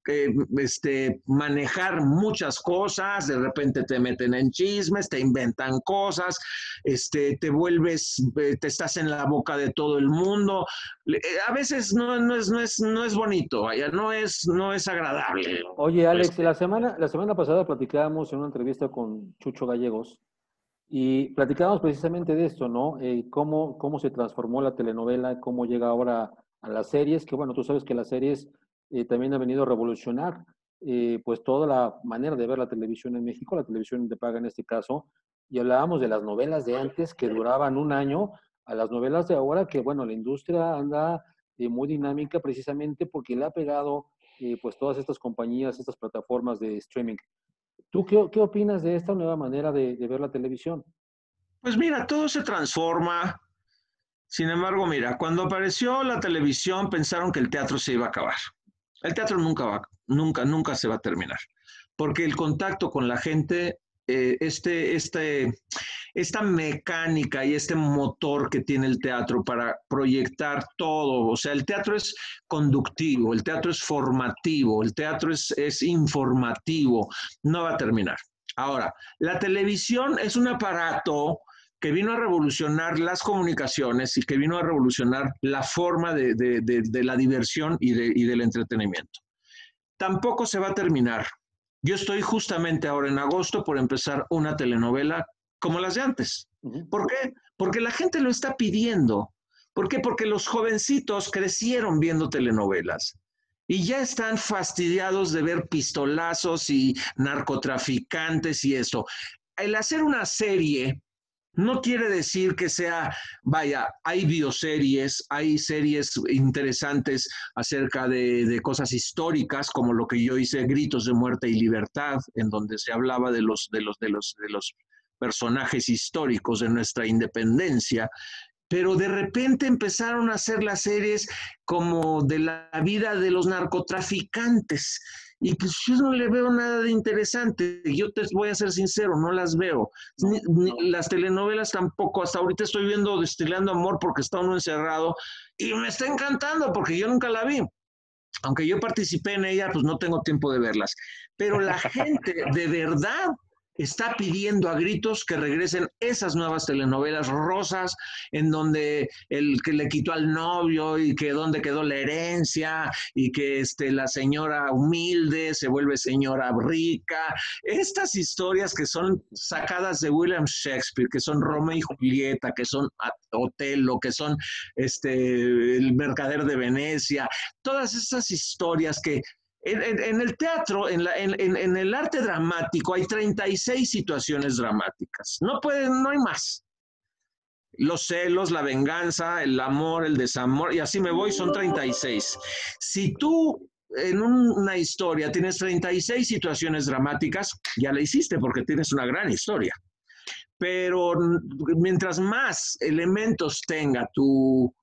manejar muchas cosas, de repente te meten en chismes, te inventan cosas, te vuelves, te estás en la boca de todo el mundo. A veces no es bonito, vaya, no es agradable. Oye, Alex, la semana pasada platicábamos en una entrevista con Chucho Gallegos y platicábamos precisamente de esto, ¿no? Cómo se transformó la telenovela, cómo llega ahora a las series, que bueno, tú sabes que las series también han venido a revolucionar pues toda la manera de ver la televisión en México, la televisión de paga en este caso, y hablábamos de las novelas de antes que duraban un año, a las novelas de ahora que bueno, la industria anda muy dinámica precisamente porque le ha pegado pues todas estas compañías, estas plataformas de streaming. ¿Tú qué opinas de esta nueva manera de ver la televisión? Pues mira, todo se transforma. Sin embargo, mira, cuando apareció la televisión pensaron que el teatro se iba a acabar. El teatro nunca se va a terminar, porque el contacto con la gente, esta mecánica y este motor que tiene el teatro para proyectar todo, o sea, el teatro es conductivo, el teatro es formativo, el teatro es informativo, no va a terminar. Ahora, la televisión es un aparato que vino a revolucionar las comunicaciones y que vino a revolucionar la forma de la diversión y del entretenimiento. Tampoco se va a terminar. Yo estoy justamente ahora en agosto por empezar una telenovela como las de antes. Ujú. ¿Por qué? Porque la gente lo está pidiendo. ¿Por qué? Porque los jovencitos crecieron viendo telenovelas y ya están fastidiados de ver pistolazos y narcotraficantes y eso. El hacer una serie no quiere decir que sea, vaya, hay bioseries, hay series interesantes acerca de cosas históricas, como lo que yo hice, Gritos de Muerte y Libertad, en donde se hablaba de los personajes históricos de nuestra independencia, pero de repente empezaron a hacer las series como de la vida de los narcotraficantes. Y pues yo no le veo nada de interesante. Yo te voy a ser sincero, no las veo. Las telenovelas tampoco. Hasta ahorita estoy viendo Destilando Amor porque está uno encerrado y me está encantando porque yo nunca la vi. Aunque yo participé en ella, pues no tengo tiempo de verlas. Pero la gente de verdad está pidiendo a gritos que regresen esas nuevas telenovelas rosas en donde el que le quitó al novio y que dónde quedó la herencia y que la señora humilde se vuelve señora rica. Estas historias que son sacadas de William Shakespeare, que son Romeo y Julieta, que son Otelo, que son el mercader de Venecia, todas estas historias que en el teatro, en el arte dramático, hay 36 situaciones dramáticas. No hay más. Los celos, la venganza, el amor, el desamor, y así me voy, son 36. Si tú en una historia tienes 36 situaciones dramáticas, ya la hiciste porque tienes una gran historia. Pero mientras más elementos tenga tu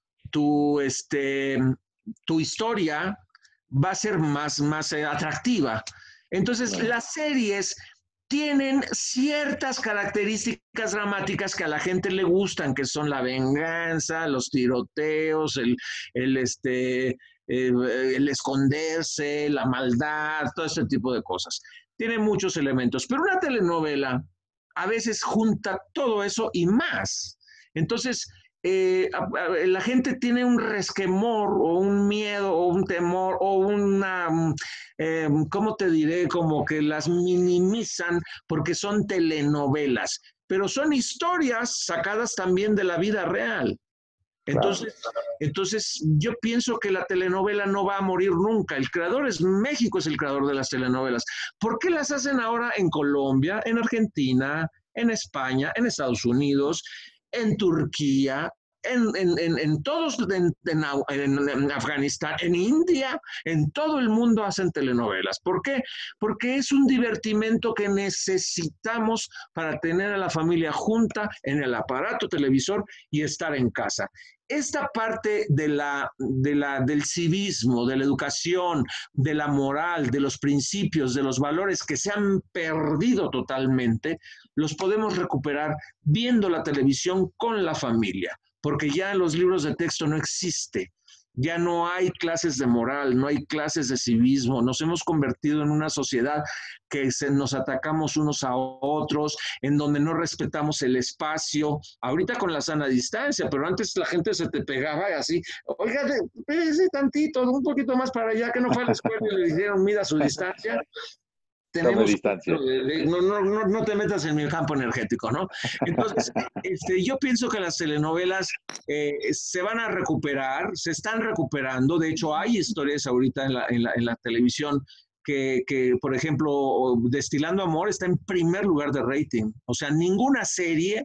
historia, va a ser más atractiva. Entonces, bueno, las series tienen ciertas características dramáticas que a la gente le gustan, que son la venganza, los tiroteos, el esconderse, la maldad, todo ese tipo de cosas. Tiene muchos elementos, pero una telenovela a veces junta todo eso y más. Entonces, la gente tiene un resquemor o un miedo o un temor o una, ¿cómo te diré? Como que las minimizan porque son telenovelas, pero son historias sacadas también de la vida real. Entonces, yo pienso que la telenovela no va a morir nunca. El creador México es el creador de las telenovelas. ¿Por qué las hacen ahora en Colombia, en Argentina, en España, en Estados Unidos, en Turquía, en todos, en Afganistán, en India, en todo el mundo hacen telenovelas? ¿Por qué? Porque es un divertimento que necesitamos para tener a la familia junta en el aparato televisor y estar en casa. Esta parte del civismo, de la educación, de la moral, de los principios, de los valores que se han perdido totalmente, los podemos recuperar viendo la televisión con la familia, porque ya en los libros de texto no existe. Ya no hay clases de moral, no hay clases de civismo. Nos hemos convertido en una sociedad que nos atacamos unos a otros, en donde no respetamos el espacio. Ahorita con la sana distancia, pero antes la gente se te pegaba y así, oiga, pégase tantito, un poquito más para allá, que no fue a la escuela y le dijeron, mida su distancia. Tenemos distancia. No te metas en mi campo energético, ¿no? Entonces, yo pienso que las telenovelas se van a recuperar, se están recuperando. De hecho, hay historias ahorita en la televisión que, por ejemplo, Destilando Amor está en primer lugar de rating. O sea, ninguna serie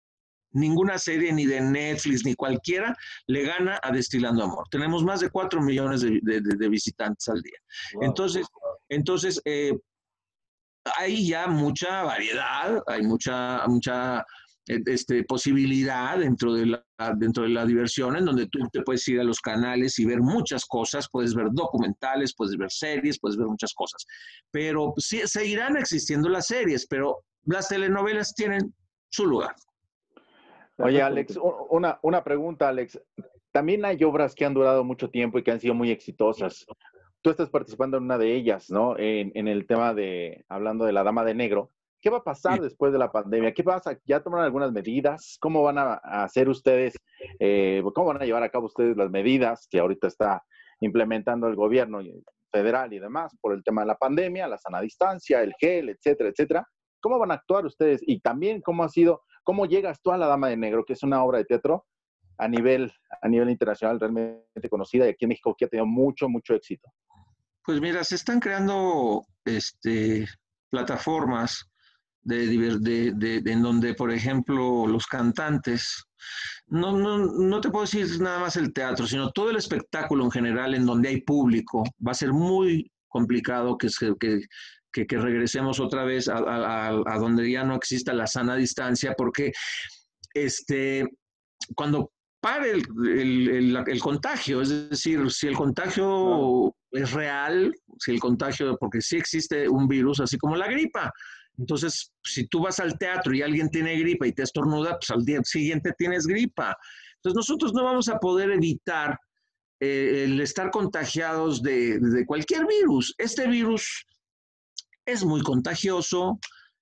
ni de Netflix ni cualquiera le gana a Destilando Amor. Tenemos más de 4 millones de visitantes al día. Wow. Entonces hay ya mucha variedad, hay mucha posibilidad dentro de la diversión, en donde tú te puedes ir a los canales y ver muchas cosas, puedes ver documentales, puedes ver series, puedes ver muchas cosas. Pero sí, seguirán existiendo las series, pero las telenovelas tienen su lugar. Oye, Alex, una pregunta, Alex. También hay obras que han durado mucho tiempo y que han sido muy exitosas. Tú estás participando en una de ellas, ¿no? En el tema hablando de La Dama de Negro. ¿Qué va a pasar después de la pandemia? ¿Qué pasa? ¿Ya tomaron algunas medidas? ¿Cómo van a hacer ustedes? ¿Cómo van a llevar a cabo ustedes las medidas que ahorita está implementando el gobierno federal y demás por el tema de la pandemia, la sana distancia, el gel, etcétera, etcétera? ¿Cómo van a actuar ustedes? Y también, ¿cómo llegas tú a La Dama de Negro, que es una obra de teatro a nivel internacional realmente conocida y aquí en México que ha tenido mucho, mucho éxito? Pues mira, se están creando plataformas en donde, por ejemplo, los cantantes, no te puedo decir nada más el teatro, sino todo el espectáculo en general en donde hay público. Va a ser muy complicado que regresemos otra vez a donde ya no exista la sana distancia, porque cuando pare el contagio, es decir, si el contagio es real, si el contagio, porque sí existe un virus, así como la gripa. Entonces, si tú vas al teatro y alguien tiene gripa y te estornuda, pues al día siguiente tienes gripa. Entonces, nosotros no vamos a poder evitar el estar contagiados de cualquier virus. Este virus es muy contagioso,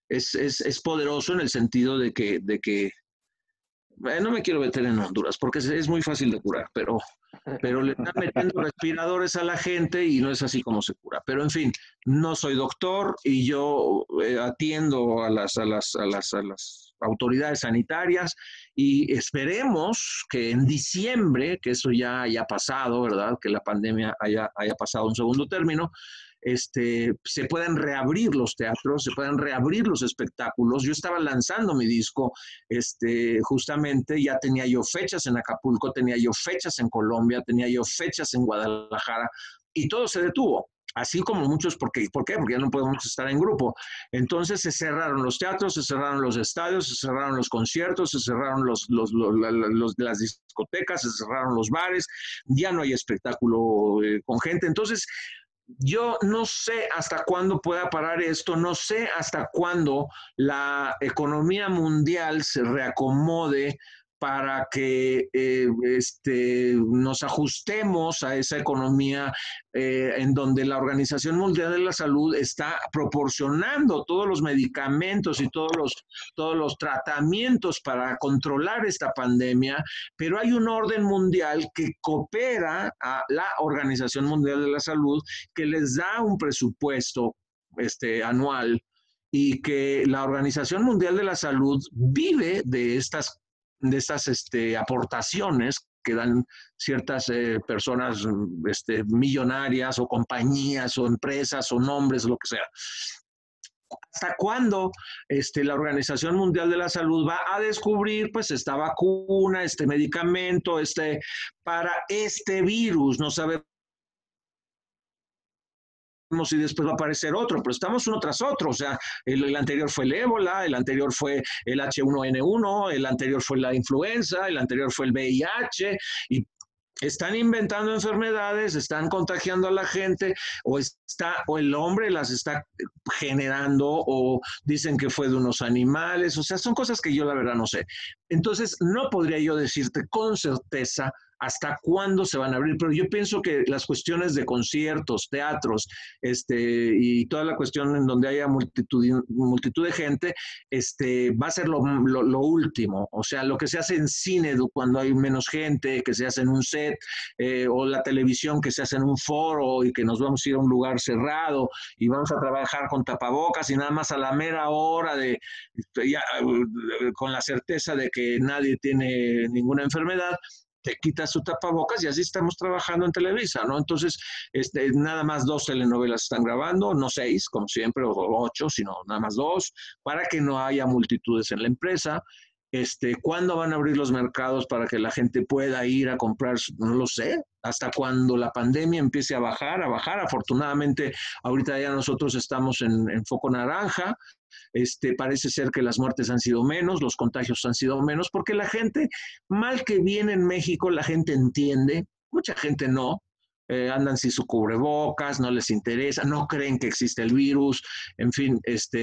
es poderoso en el sentido de que no me quiero meter en Honduras porque es muy fácil de curar, pero le están metiendo respiradores a la gente y no es así como se cura. Pero en fin, no soy doctor y yo atiendo a las autoridades sanitarias y esperemos que en diciembre, que eso ya haya pasado, ¿verdad? Que la pandemia haya pasado a un segundo término, se puedan reabrir los teatros, se puedan reabrir los espectáculos. Yo estaba lanzando mi disco, justamente ya tenía yo fechas en Acapulco, tenía yo fechas en Colombia, tenía yo fechas en Guadalajara y todo se detuvo. Así como muchos, ¿por qué? Porque ya no podemos estar en grupo. Entonces se cerraron los teatros, se cerraron los estadios, se cerraron los conciertos, se cerraron las discotecas, se cerraron los bares, ya no hay espectáculo con gente. Entonces, yo no sé hasta cuándo pueda parar esto, no sé hasta cuándo la economía mundial se reacomode para que nos ajustemos a esa economía en donde la Organización Mundial de la Salud está proporcionando todos los medicamentos y todos los tratamientos para controlar esta pandemia, pero hay un orden mundial que coopera a la Organización Mundial de la Salud, que les da un presupuesto anual y que la Organización Mundial de la Salud vive de estas aportaciones que dan ciertas personas millonarias o compañías o empresas o nombres, lo que sea. ¿Hasta cuándo la Organización Mundial de la Salud va a descubrir pues esta vacuna, este medicamento, para este virus? No sabemos si después va a aparecer otro, pero estamos uno tras otro. O sea, el anterior fue el ébola, el anterior fue el H1N1, el anterior fue la influenza, el anterior fue el VIH, y están inventando enfermedades, están contagiando a la gente, o el hombre las está generando, o dicen que fue de unos animales. O sea, son cosas que yo la verdad no sé. Entonces, no podría yo decirte con certeza hasta cuándo se van a abrir, pero yo pienso que las cuestiones de conciertos, teatros, y toda la cuestión en donde haya multitud de gente, va a ser lo último. O sea, lo que se hace en cine cuando hay menos gente, que se hace en un set, o la televisión que se hace en un foro y que nos vamos a ir a un lugar cerrado y vamos a trabajar con tapabocas y nada más a la mera hora con la certeza de que nadie tiene ninguna enfermedad, te quitas tu tapabocas y así estamos trabajando en Televisa, ¿no? Entonces, nada más 2 telenovelas están grabando, no 6, como siempre, o 8, sino nada más 2, para que no haya multitudes en la empresa. ¿Cuándo van a abrir los mercados para que la gente pueda ir a comprar? No lo sé, hasta cuando la pandemia empiece a bajar. Afortunadamente, ahorita ya nosotros estamos en foco naranja. Parece ser que las muertes han sido menos, los contagios han sido menos, porque la gente, mal que viene en México, la gente entiende, mucha gente no. Andan sin su cubrebocas, no les interesa, no creen que existe el virus, en fin,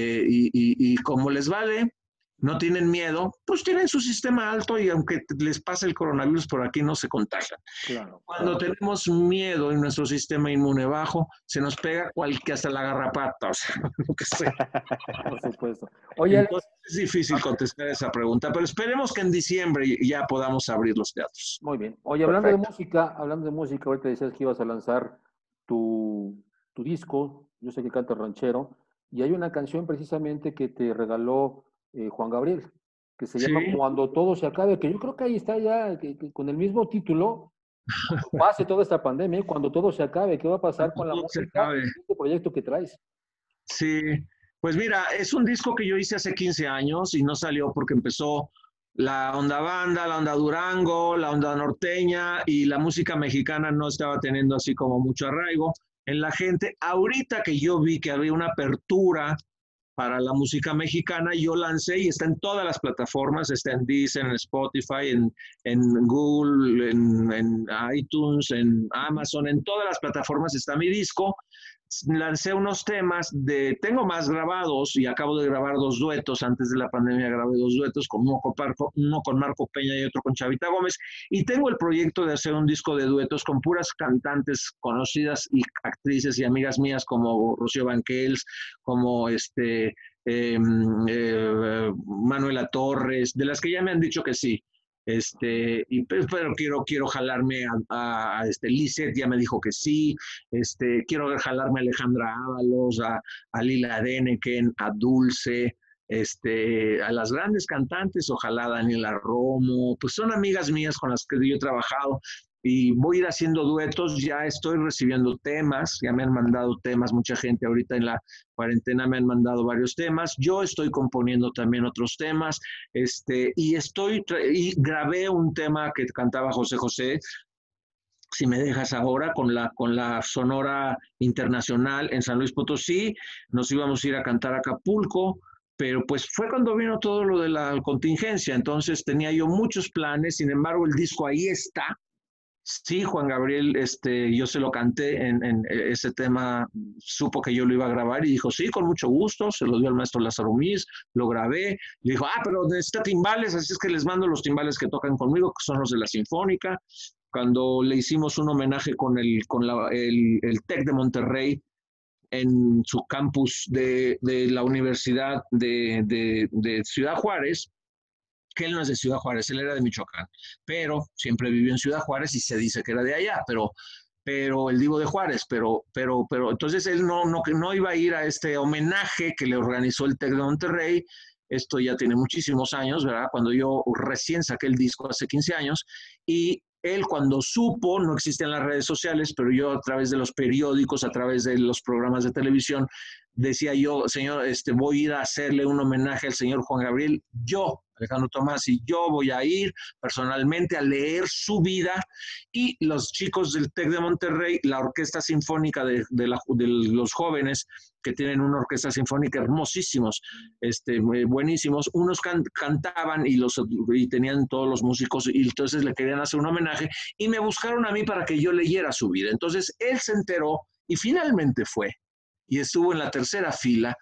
y como les vale, no tienen miedo, pues tienen su sistema alto y aunque les pase el coronavirus por aquí no se contagian. Claro, cuando tenemos miedo y nuestro sistema inmune bajo, se nos pega que hasta la garrapata, o sea, lo que sea. Por supuesto. Oye, entonces es difícil contestar esa pregunta, pero esperemos que en diciembre ya podamos abrir los teatros. Muy bien. Oye, hablando de música, ahorita decías que ibas a lanzar tu disco, yo sé que cantas ranchero, y hay una canción precisamente que te regaló Juan Gabriel, que se llama Cuando Todo Se Acabe, que yo creo que ahí está ya, que con el mismo título, pase toda esta pandemia, cuando todo se acabe, ¿qué va a pasar con la música y este proyecto que traes? Sí, pues mira, es un disco que yo hice hace 15 años y no salió porque empezó la onda banda, la onda Durango, la onda norteña, y la música mexicana no estaba teniendo así como mucho arraigo en la gente. Ahorita que yo vi que había una apertura para la música mexicana, yo lancé, y está en todas las plataformas, está en Deezer, en Spotify, en Google, en iTunes, en Amazon, en todas las plataformas está mi disco. Lancé unos temas, tengo más grabados y acabo de grabar 2 duetos. Antes de la pandemia grabé 2 duetos, uno con Marco Peña y otro con Chavita Gómez, y tengo el proyecto de hacer un disco de duetos con puras cantantes conocidas y actrices y amigas mías como Rocío Banquels, como Manuela Torres, de las que ya me han dicho que sí. Pero quiero jalarme a Lizeth, ya me dijo que sí. Quiero jalarme a Alejandra Ábalos, a Lila Deneken, a Dulce, a las grandes cantantes, ojalá Daniela Romo, pues son amigas mías con las que yo he trabajado y voy a ir haciendo duetos, ya estoy recibiendo temas, ya me han mandado temas, mucha gente ahorita en la cuarentena me han mandado varios temas, yo estoy componiendo también otros temas, y grabé un tema que cantaba José José, si me dejas ahora, con la Sonora Internacional en San Luis Potosí, nos íbamos a ir a cantar a Acapulco, pero pues fue cuando vino todo lo de la contingencia, entonces tenía yo muchos planes, sin embargo el disco ahí está. Sí, Juan Gabriel, yo se lo canté en ese tema, supo que yo lo iba a grabar y dijo, sí, con mucho gusto, se lo dio al maestro Lázaro Mis, lo grabé, le dijo, pero necesita timbales, así es que les mando los timbales que tocan conmigo, que son los de la Sinfónica. Cuando le hicimos un homenaje con el TEC de Monterrey, en su campus de la Universidad de Ciudad Juárez, que él no es de Ciudad Juárez, él era de Michoacán, pero siempre vivió en Ciudad Juárez y se dice que era de allá, pero el Divo de Juárez, pero entonces él no iba a ir a este homenaje que le organizó el TEC de Monterrey. Esto ya tiene muchísimos años, ¿verdad? Cuando yo recién saqué el disco hace 15 años, y él cuando supo, no existen las redes sociales, pero yo a través de los periódicos, a través de los programas de televisión, decía yo, señor, voy a ir a hacerle un homenaje al señor Juan Gabriel, yo, Alejandro Tomás, y yo voy a ir personalmente a leer su vida, y los chicos del TEC de Monterrey, la Orquesta Sinfónica de los jóvenes, que tienen una orquesta sinfónica hermosísimos, buenísimos, unos cantaban y tenían todos los músicos, y entonces le querían hacer un homenaje, y me buscaron a mí para que yo leyera su vida. Entonces él se enteró y finalmente fue, y estuvo en la tercera fila,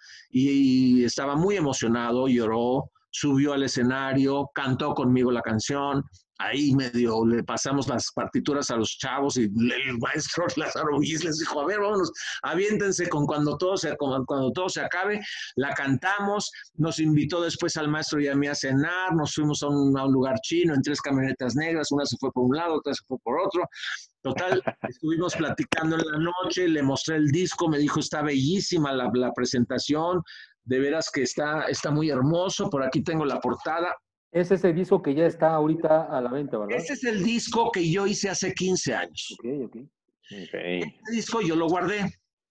y estaba muy emocionado, lloró, subió al escenario, cantó conmigo la canción, ahí medio le pasamos las partituras a los chavos y el maestro Lázaro Guis les dijo, a ver, vámonos, aviéntense cuando todo se acabe, la cantamos, nos invitó después al maestro y a mí a cenar, nos fuimos a un lugar chino en 3 camionetas negras, una se fue por un lado, otra se fue por otro. Total, estuvimos platicando en la noche, le mostré el disco, me dijo, está bellísima la presentación, de veras que está muy hermoso, por aquí tengo la portada. Es ese disco que ya está ahorita a la venta, ¿verdad? Este es el disco que yo hice hace 15 años. Ok. Este disco yo lo guardé.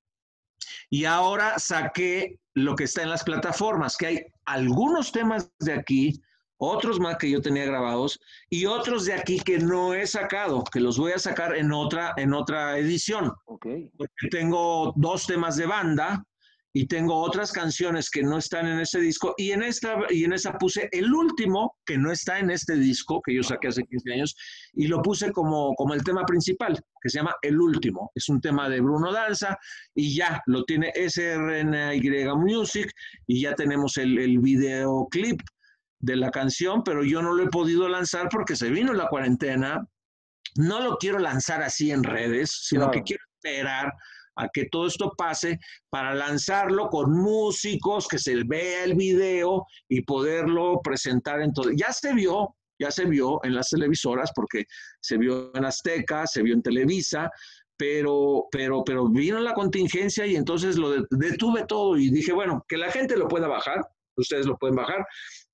Y ahora saqué lo que está en las plataformas, que hay algunos temas de aquí, otros más que yo tenía grabados, y otros de aquí que no he sacado, que los voy a sacar en otra edición. Okay. Porque tengo 2 temas de banda, y tengo otras canciones que no están en ese disco, y en esa puse el último que no está en este disco que yo saqué hace 15 años, y lo puse como el tema principal, que se llama El Último. Es un tema de Bruno Danza, y ya lo tiene SRNY Music, y ya tenemos el videoclip de la canción, pero yo no lo he podido lanzar porque se vino la cuarentena. No lo quiero lanzar así en redes, sino que quiero esperar a que todo esto pase para lanzarlo con músicos, que se vea el video y poderlo presentar en todo. Ya se vio en las televisoras, porque se vio en Azteca, se vio en Televisa, pero vino la contingencia y entonces lo detuve todo y dije, bueno, que la gente lo pueda bajar, ustedes lo pueden bajar,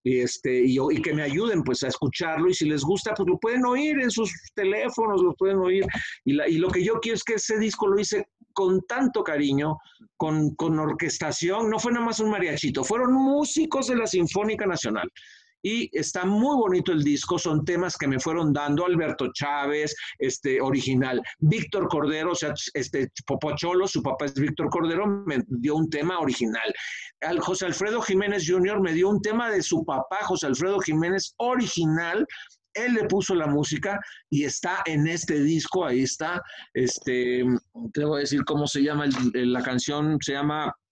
y que me ayuden pues a escucharlo, y si les gusta pues lo pueden oír en sus teléfonos, lo pueden oír, y lo que yo quiero es que ese disco lo hice con tanto cariño, con orquestación, no fue nada más un mariachito, fueron músicos de la Sinfónica Nacional. Y está muy bonito el disco, son temas que me fueron dando Alberto Chávez, original, Víctor Cordero, o sea, Popocholo, su papá es Víctor Cordero, me dio un tema original. José Alfredo Jiménez Jr. me dio un tema de su papá, José Alfredo Jiménez, original. Él le puso la música y está en este disco, ahí está, te voy a decir cómo se llama la canción, se llama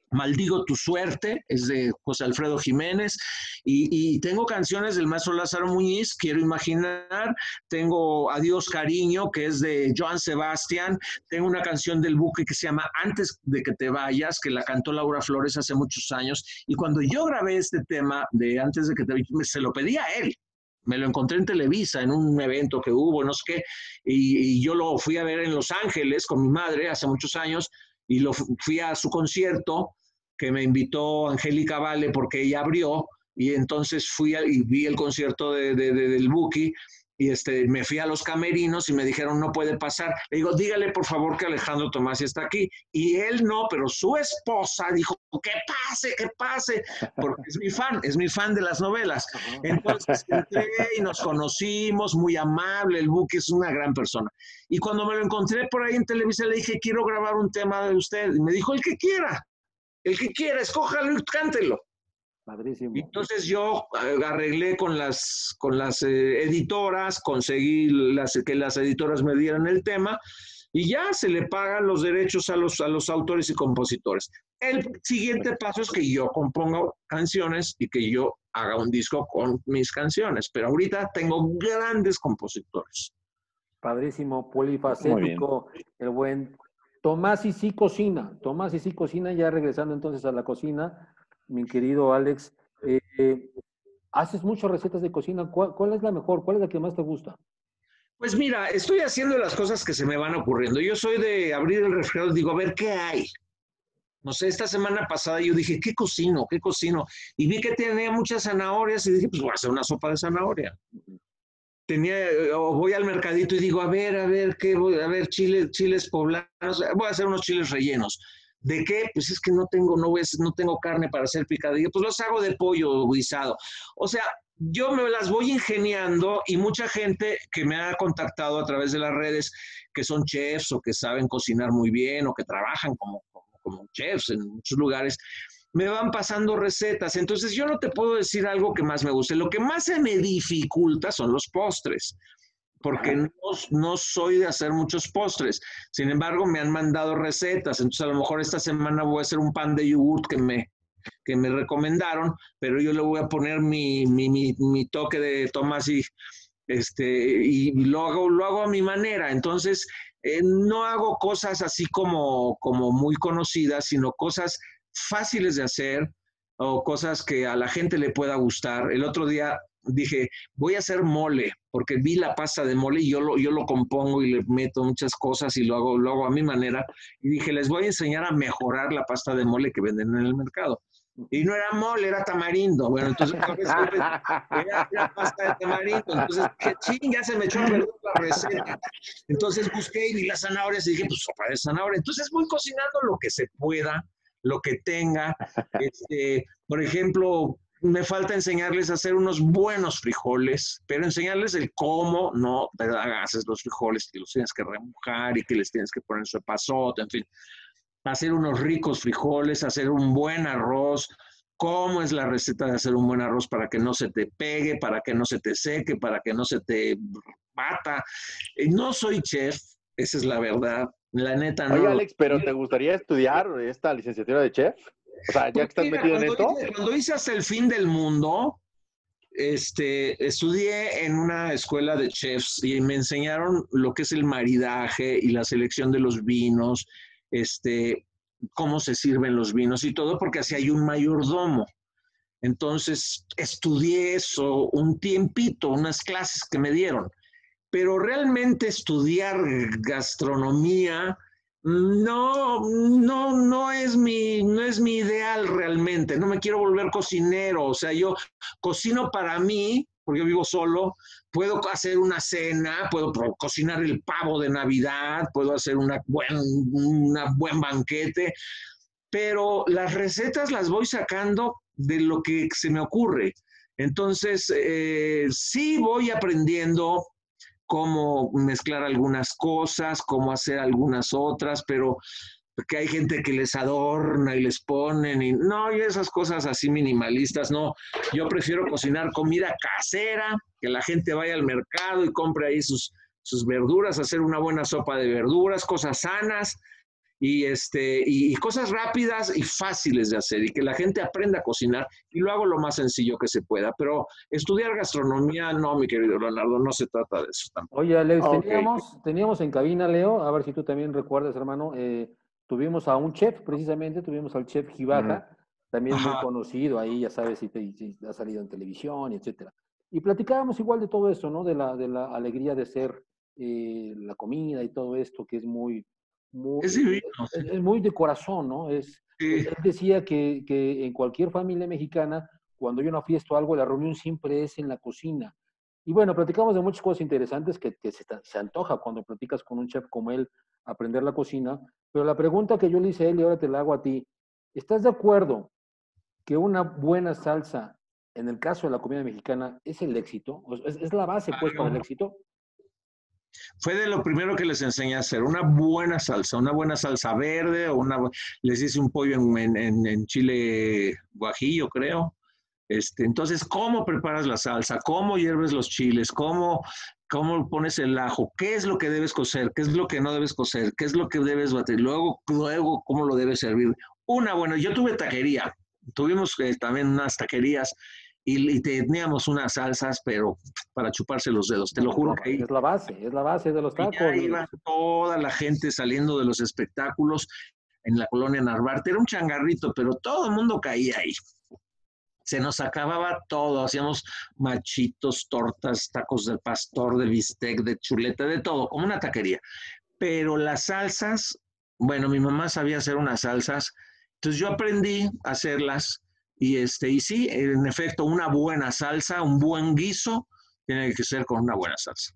Maldigo tu suerte, es de José Alfredo Jiménez, y tengo canciones del maestro Lázaro Muñiz, Quiero imaginar, tengo Adiós cariño, que es de Joan Sebastián, tengo una canción del Buki que se llama Antes de que te vayas, que la cantó Laura Flores hace muchos años, y cuando yo grabé este tema de Antes de que te vayas, se lo pedí a él. Me lo encontré en Televisa, en un evento que hubo, no sé qué, y yo lo fui a ver en Los Ángeles con mi madre hace muchos años, y fui a su concierto, que me invitó Angélica Vale porque ella abrió, y entonces fui y vi el concierto del Buki, y me fui a los camerinos y me dijeron, no puede pasar. Le digo, dígale por favor que Alejandro Tommasi está aquí. Y él no, pero su esposa dijo, que pase, porque es mi fan de las novelas. Entonces entré y nos conocimos, muy amable, el Buki es una gran persona. Y cuando me lo encontré por ahí en Televisa, le dije, quiero grabar un tema de usted. Y me dijo, el que quiera, escójalo y cántelo. Padrísimo. Entonces yo arreglé con las editoras, conseguí que las editoras me dieran el tema y ya se le pagan los derechos a los autores y compositores. El siguiente paso es que yo componga canciones y que yo haga un disco con mis canciones, pero ahorita tengo grandes compositores. Padrísimo, polifacético, el buen Tommasi sí cocina. Tommasi sí cocina, ya regresando entonces a la cocina, mi querido Alex, haces muchas recetas de cocina. ¿Cuál es la mejor? ¿Cuál es la que más te gusta? Pues mira, estoy haciendo las cosas que se me van ocurriendo. Yo soy de abrir el refrigerador y digo, a ver, ¿qué hay? No sé, esta semana pasada yo dije, ¿qué cocino? Y vi que tenía muchas zanahorias y dije, pues voy a hacer una sopa de zanahoria. Voy al mercadito y digo, a ver, ¿qué voy? A ver, chiles poblanos, voy a hacer unos chiles rellenos. ¿De qué? Pues es que no tengo carne para hacer picadillo, pues los hago de pollo guisado. O sea, yo me las voy ingeniando y mucha gente que me ha contactado a través de las redes, que son chefs o que saben cocinar muy bien o que trabajan como chefs en muchos lugares, me van pasando recetas. Entonces yo no te puedo decir algo que más me guste. Lo que más se me dificulta son los postres, porque no soy de hacer muchos postres. Sin embargo, me han mandado recetas. Entonces, a lo mejor esta semana voy a hacer un pan de yogurt que me recomendaron, pero yo le voy a poner mi toque de Tommasi, y lo hago a mi manera. Entonces, no hago cosas así como muy conocidas, sino cosas fáciles de hacer o cosas que a la gente le pueda gustar. El otro día dije, voy a hacer mole, porque vi la pasta de mole y yo lo compongo y le meto muchas cosas y lo hago a mi manera. Y dije, les voy a enseñar a mejorar la pasta de mole que venden en el mercado. Y no era mole, era tamarindo. Bueno, entonces era pasta de tamarindo. Entonces, ya se me echó a perder la receta. Entonces busqué y vi las zanahorias y dije, pues sopa de zanahoria. Entonces voy cocinando lo que se pueda, lo que tenga. Por ejemplo, me falta enseñarles a hacer unos buenos frijoles, pero enseñarles el cómo, no haces los frijoles, que los tienes que remojar y que les tienes que poner su epazote, en fin. Hacer unos ricos frijoles, hacer un buen arroz, cómo es la receta de hacer un buen arroz para que no se te pegue, para que no se te seque, para que no se te bata. No soy chef, esa es la verdad. La neta no. Oye, Alex, ¿pero te gustaría estudiar esta licenciatura de chef? O sea, ya que estás metido en esto. Cuando hice Hasta el fin del mundo, estudié en una escuela de chefs y me enseñaron lo que es el maridaje y la selección de los vinos, cómo se sirven los vinos y todo, porque así hay un mayordomo. Entonces, estudié eso un tiempito, unas clases que me dieron. Pero realmente estudiar gastronomía no es mi ideal realmente. No me quiero volver cocinero. O sea, yo cocino para mí, porque yo vivo solo. Puedo hacer una cena, puedo cocinar el pavo de Navidad, puedo hacer un buen banquete, pero las recetas las voy sacando de lo que se me ocurre. Entonces, sí voy aprendiendo cómo mezclar algunas cosas, cómo hacer algunas otras, pero que hay gente que les adorna y les ponen, y no, y esas cosas así minimalistas, no. Yo prefiero cocinar comida casera, que la gente vaya al mercado y compre ahí sus verduras, hacer una buena sopa de verduras, cosas sanas, y cosas rápidas y fáciles de hacer y que la gente aprenda a cocinar y lo hago lo más sencillo que se pueda. Pero estudiar gastronomía, no, mi querido Leonardo, no se trata de eso tampoco. Oye, Alex, Ok. teníamos en cabina, Leo, a ver si tú también recuerdas, hermano, tuvimos a un chef, precisamente, tuvimos al chef Ujú. Gibaja, también muy Ajá. conocido ahí, ya sabes, si ha salido en televisión, etcétera. Y platicábamos igual de todo esto, ¿no? De la alegría de ser la comida y todo esto, que es Es divino, es muy de corazón, ¿no? sí. Él decía que en cualquier familia mexicana, cuando hay una fiesta o algo, la reunión siempre es en la cocina. Y bueno, platicamos de muchas cosas interesantes que se antoja cuando platicas con un chef como él aprender la cocina, pero la pregunta que yo le hice a él y ahora te la hago a ti, ¿estás de acuerdo que una buena salsa, en el caso de la comida mexicana, es el éxito? ¿Es la base, pues, para el éxito? Fue de lo primero que les enseñé a hacer, una buena salsa verde, les hice un pollo en chile guajillo, creo. Entonces, ¿cómo preparas la salsa? ¿Cómo hierves los chiles? ¿Cómo pones el ajo? ¿Qué es lo que debes cocer? ¿Qué es lo que no debes cocer? ¿Qué es lo que debes batir? Luego, ¿cómo lo debes servir? Yo tuve taquería, tuvimos también unas taquerías y teníamos unas salsas, pero para chuparse los dedos. Te No, lo juro que ahí es la base de los y tacos. ya iba toda la gente saliendo de los espectáculos en la colonia Narvarte. Era un changarrito, pero todo el mundo caía ahí. Se nos acababa todo. Hacíamos machitos, tortas, tacos de pastor, de bistec, de chuleta, de todo, como una taquería. Pero las salsas, bueno, mi mamá sabía hacer unas salsas, entonces yo aprendí a hacerlas y sí, en efecto, una buena salsa, un buen guiso, tiene que ser con una buena salsa.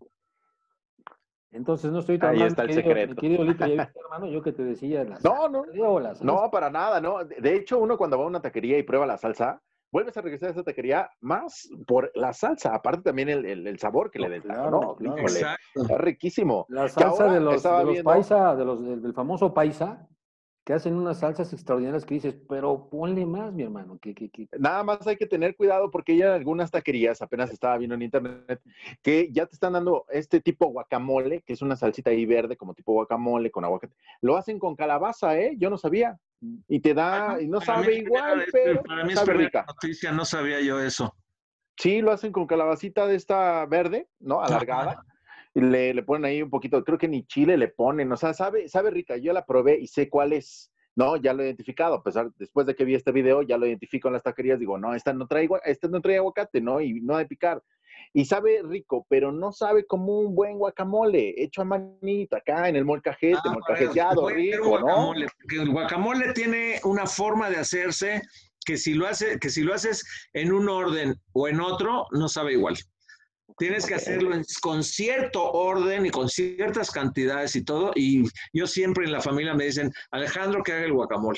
Entonces no estoy tan Ahí mal, está el mi secreto. querido Lito, ya viste, hermano, yo que te decía la salsa No, no, o la salsa. no, para nada, no. De hecho, uno cuando va a una taquería y prueba la salsa, vuelves a regresar a esa taquería más por la salsa, aparte también el sabor que le da el taco, Claro, ¿no? claro. Híjole, Exacto. es riquísimo. La Que salsa ahora de estaba los viendo, paisa, del famoso paisa, que hacen unas salsas extraordinarias que dices, pero ponle más, mi hermano, que. nada más hay que tener cuidado porque ya en algunas taquerías, apenas estaba viendo en internet, que ya te están dando este tipo guacamole, que es una salsita ahí verde como tipo guacamole con aguacate. Lo hacen con calabaza, ¿eh? Yo no sabía. Y te da, y no sabe igual, pero Para mí es sabe primera rica. noticia, no sabía yo eso. Sí, lo hacen con calabacita de esta verde, ¿no? Alargada. Y le ponen ahí un poquito, creo que ni chile le ponen, o sea, sabe rica. Yo la probé y sé cuál es, ¿no? Ya lo he identificado, a pesar, después de que vi este video, ya lo identifico en las taquerías, digo, no, esta no trae aguacate, ¿no? Y no de picar. Y sabe rico, pero no sabe como un buen guacamole, hecho a manita, acá en el molcajeteado, Voy a hacer un rico, ¿no? guacamole, porque el guacamole tiene una forma de hacerse que que si lo haces en un orden o en otro, no sabe igual. Tienes que Okay. hacerlo con cierto orden y con ciertas cantidades y todo. Y yo siempre en la familia me dicen, Alejandro, que haga el guacamole.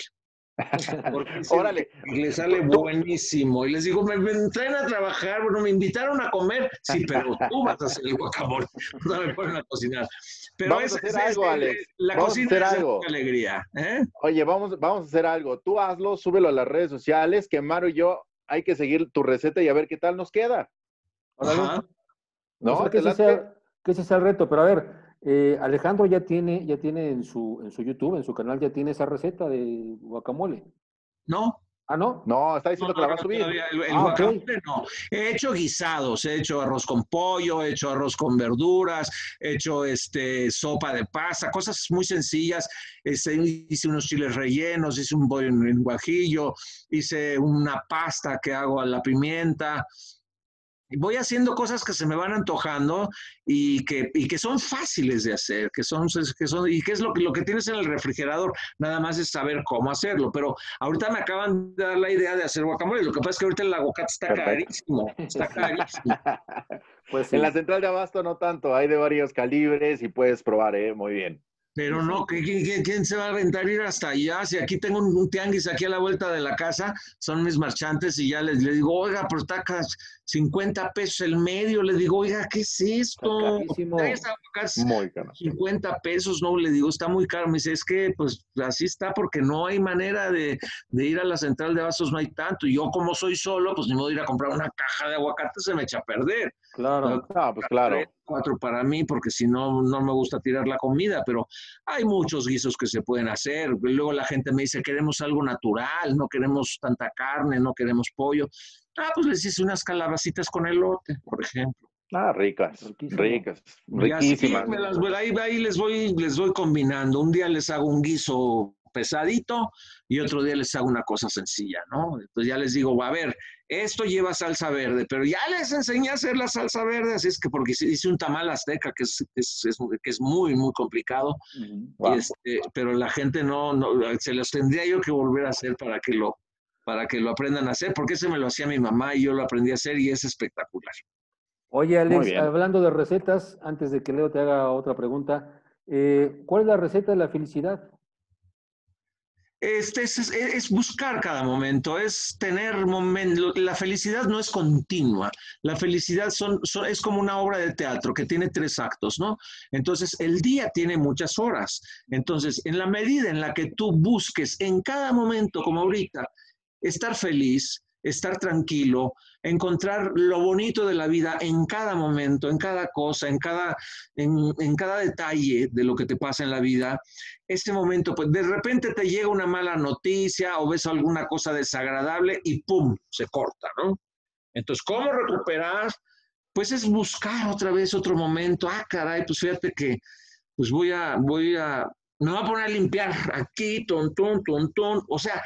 Porque Órale, le sale tú, buenísimo. Y les digo, me traen a trabajar, bueno, me invitaron a comer. Sí, pero tú vas a hacer el guacamole. No me ponen a cocinar. Pero vamos a hacer algo, Alex, la vamos a cocina hacer es de algo. mucha alegría. ¿Eh? Oye, vamos a hacer algo. Tú hazlo, súbelo a las redes sociales, que Maru y yo hay que seguir tu receta y a ver qué tal nos queda. Órale. Ajá. O sea, ¿No? ¿Te late? que ese sea el reto. Pero a ver, Alejandro ya tiene en su YouTube, en su canal, ya tiene esa receta de guacamole. ¿No? ¿Ah, no? No, está No, diciendo que la va a subir. todavía el Ah, ok. guacamole no. He hecho guisados, he hecho arroz con pollo, he hecho arroz con verduras, he hecho sopa de pasta, cosas muy sencillas. Hice unos chiles rellenos, hice un pollo en guajillo, hice una pasta que hago a la pimienta. Voy haciendo cosas que se me van antojando y que son fáciles de hacer, y que es lo que tienes en el refrigerador, nada más es saber cómo hacerlo. Pero ahorita me acaban de dar la idea de hacer guacamole. Lo que pasa es que ahorita el aguacate Perfecto. está carísimo. Pues En la sí. central de abasto no tanto, hay de varios calibres y puedes probar, ¿eh? Muy bien. Pero no, ¿quién se va a aventar ir hasta allá? Si aquí tengo un tianguis aquí a la vuelta de la casa, son mis marchantes y ya les digo, oiga, pero 50 pesos el medio. Le digo, oiga, ¿qué es esto? Carísimo. Muy caro. 50 pesos, no, le digo, está muy caro. Me dice, es que pues así está, porque no hay manera de ir a la central de abastos, no hay tanto. Y yo, como soy solo, pues ni modo de ir a comprar una caja de aguacate, se me echa a perder. Claro. Pues claro. 3, 4 para mí, porque si no, no me gusta tirar la comida, pero hay muchos guisos que se pueden hacer. Luego la gente me dice, queremos algo natural, no queremos tanta carne, no queremos pollo. Pues les hice unas calabacitas con elote, por ejemplo. Ricas, riquísimas. Ahí les voy combinando. Un día les hago un guiso pesadito y otro día les hago una cosa sencilla, ¿no? Entonces ya les digo, a ver, esto lleva salsa verde, pero ya les enseñé a hacer la salsa verde, así es que porque hice un tamal azteca que es muy, muy complicado, Wow. pero la gente no, se los tendría yo que volver a hacer para que lo aprendan a hacer, porque ese me lo hacía mi mamá y yo lo aprendí a hacer y es espectacular. Oye, Muy Alex, bien. hablando de recetas, antes de que Leo te haga otra pregunta, ¿cuál es la receta de la felicidad? Es buscar cada momento, es tener momentos. La felicidad no es continua. La felicidad es como una obra de teatro que tiene 3 actos, ¿no? Entonces, el día tiene muchas horas. Entonces, en la medida en la que tú busques en cada momento, como ahorita, estar feliz, estar tranquilo, encontrar lo bonito de la vida en cada momento, en cada cosa, en cada detalle de lo que te pasa en la vida, ese momento, pues de repente te llega una mala noticia o ves alguna cosa desagradable y ¡pum!, se corta, ¿no? Entonces, ¿cómo recuperar? Pues es buscar otra vez otro momento. Caray, pues fíjate que pues me voy a poner a limpiar aquí, tontón. O sea,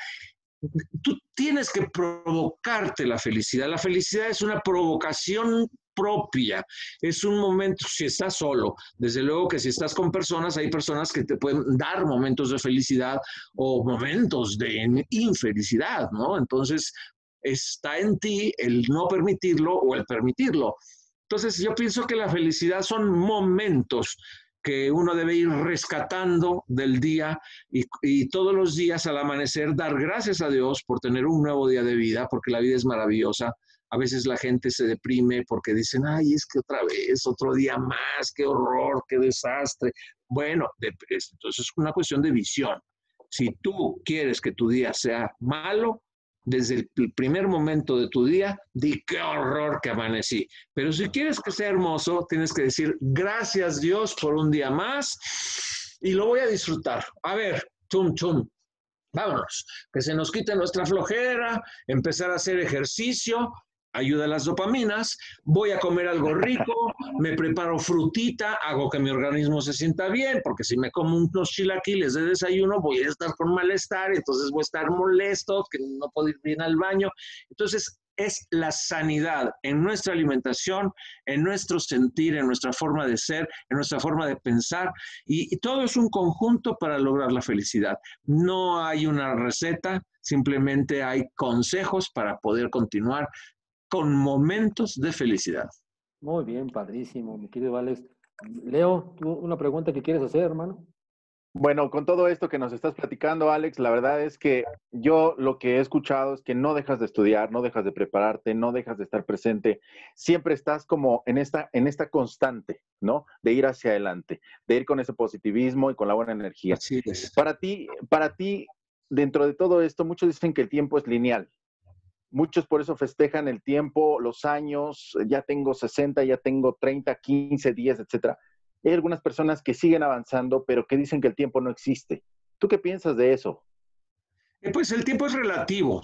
tú tienes que provocarte la felicidad. La felicidad es una provocación propia, es un momento, si estás solo, desde luego que si estás con personas, hay personas que te pueden dar momentos de felicidad o momentos de infelicidad, ¿no? Entonces, está en ti el no permitirlo o el permitirlo. Entonces, yo pienso que la felicidad son momentos que uno debe ir rescatando del día y todos los días al amanecer dar gracias a Dios por tener un nuevo día de vida, porque la vida es maravillosa. A veces la gente se deprime porque dicen, ay, es que otra vez, otro día más, qué horror, qué desastre. Bueno, entonces es una cuestión de visión. Si tú quieres que tu día sea malo, desde el primer momento de tu día, di qué horror que amanecí. Pero si quieres que sea hermoso, tienes que decir gracias Dios por un día más y lo voy a disfrutar. A ver, chum, chum, vámonos, que se nos quite nuestra flojera, empezar a hacer ejercicio, ayuda a las dopaminas, voy a comer algo rico, me preparo frutita, hago que mi organismo se sienta bien, porque si me como unos chilaquiles de desayuno voy a estar con malestar, entonces voy a estar molesto, que no puedo ir bien al baño. Entonces es la sanidad en nuestra alimentación, en nuestro sentir, en nuestra forma de ser, en nuestra forma de pensar, y todo es un conjunto para lograr la felicidad. No hay una receta, simplemente hay consejos para poder continuar con momentos de felicidad. Muy bien, padrísimo, mi querido Alex. Leo, ¿tú una pregunta que quieres hacer, hermano? Bueno, con todo esto que nos estás platicando, Alex, la verdad es que yo lo que he escuchado es que no dejas de estudiar, no dejas de prepararte, no dejas de estar presente, siempre estás como en esta constante, ¿no? De ir hacia adelante, de ir con ese positivismo y con la buena energía. Así es. Para ti, dentro de todo esto, muchos dicen que el tiempo es lineal. Muchos por eso festejan el tiempo, los años, ya tengo 60, ya tengo 30, 15, 10, etcétera. Hay algunas personas que siguen avanzando, pero que dicen que el tiempo no existe. ¿Tú qué piensas de eso? Pues el tiempo es relativo,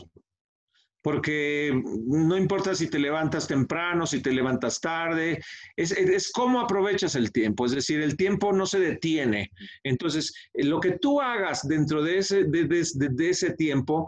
porque no importa si te levantas temprano, si te levantas tarde, es cómo aprovechas el tiempo, es decir, el tiempo no se detiene. Entonces, lo que tú hagas dentro de ese tiempo,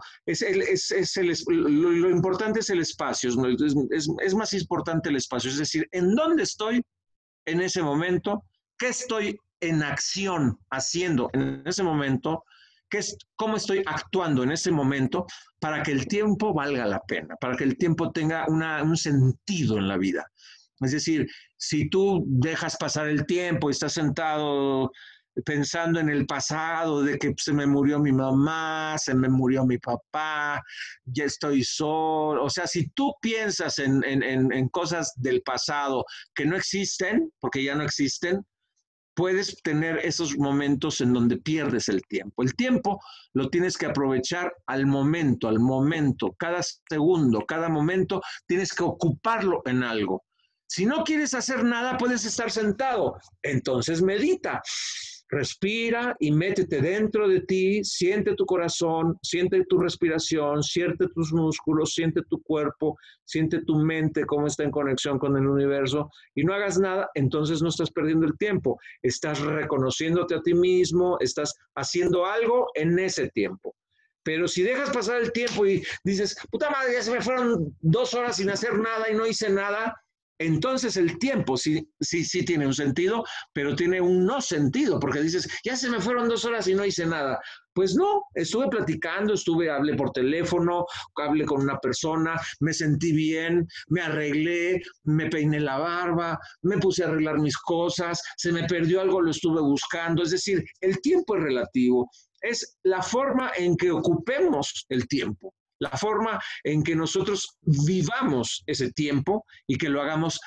lo importante es el espacio, es más importante el espacio, es decir, en dónde estoy en ese momento, qué estoy en acción haciendo en ese momento, cómo estoy actuando en ese momento para que el tiempo valga la pena, para que el tiempo tenga un sentido en la vida. Es decir, si tú dejas pasar el tiempo y estás sentado pensando en el pasado, de que se me murió mi mamá, se me murió mi papá, ya estoy solo. O sea, si tú piensas en cosas del pasado que no existen, porque ya no existen, puedes tener esos momentos en donde pierdes el tiempo. El tiempo lo tienes que aprovechar al momento, cada segundo, cada momento, tienes que ocuparlo en algo. Si no quieres hacer nada, puedes estar sentado. Entonces medita, respira y métete dentro de ti, siente tu corazón, siente tu respiración, siente tus músculos, siente tu cuerpo, siente tu mente, cómo está en conexión con el universo, y no hagas nada, entonces no estás perdiendo el tiempo, estás reconociéndote a ti mismo, estás haciendo algo en ese tiempo. Pero si dejas pasar el tiempo y dices, puta madre, ya se me fueron 2 horas sin hacer nada y no hice nada, entonces el tiempo sí tiene un sentido, pero tiene un no sentido, porque dices, ya se me fueron 2 horas y no hice nada. Pues no, estuve platicando, hablé por teléfono, hablé con una persona, me sentí bien, me arreglé, me peiné la barba, me puse a arreglar mis cosas, se me perdió algo, lo estuve buscando. Es decir, el tiempo es relativo, es la forma en que ocupemos el tiempo, la forma en que nosotros vivamos ese tiempo y que lo hagamos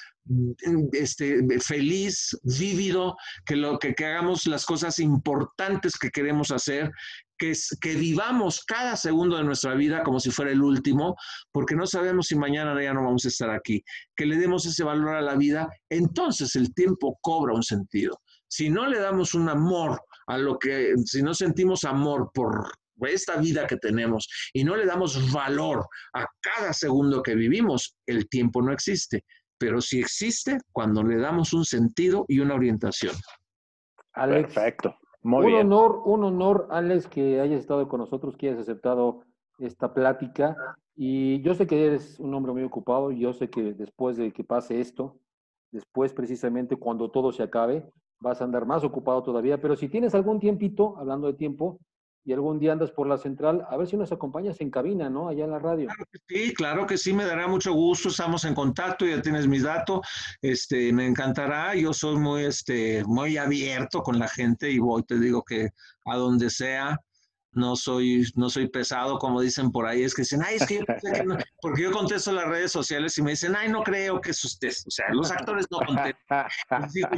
feliz, vívido, que hagamos las cosas importantes que queremos hacer, que vivamos cada segundo de nuestra vida como si fuera el último, porque no sabemos si mañana ya no vamos a estar aquí. Que le demos ese valor a la vida, entonces el tiempo cobra un sentido. Si no le damos un amor si no sentimos amor por esta vida que tenemos y no le damos valor a cada segundo que vivimos, el tiempo no existe. Pero sí existe cuando le damos un sentido y una orientación. Alex, perfecto, muy bien. Un honor, Alex, que hayas estado con nosotros, que hayas aceptado esta plática. Y yo sé que eres un hombre muy ocupado, y yo sé que después de que pase esto, después precisamente cuando todo se acabe, vas a andar más ocupado todavía. Pero si tienes algún tiempito, hablando de tiempo, y algún día andas por la central, a ver si nos acompañas en cabina, ¿no? Allá en la radio. Claro que sí, me dará mucho gusto, estamos en contacto, ya tienes mis datos, me encantará, yo soy muy abierto con la gente y voy, te digo que a donde sea, no soy pesado, como dicen por ahí, es que dicen, ay, es que yo pensé que no, porque yo contesto las redes sociales y me dicen, ay, no creo que es usted, o sea, los actores no contestan. Y digo,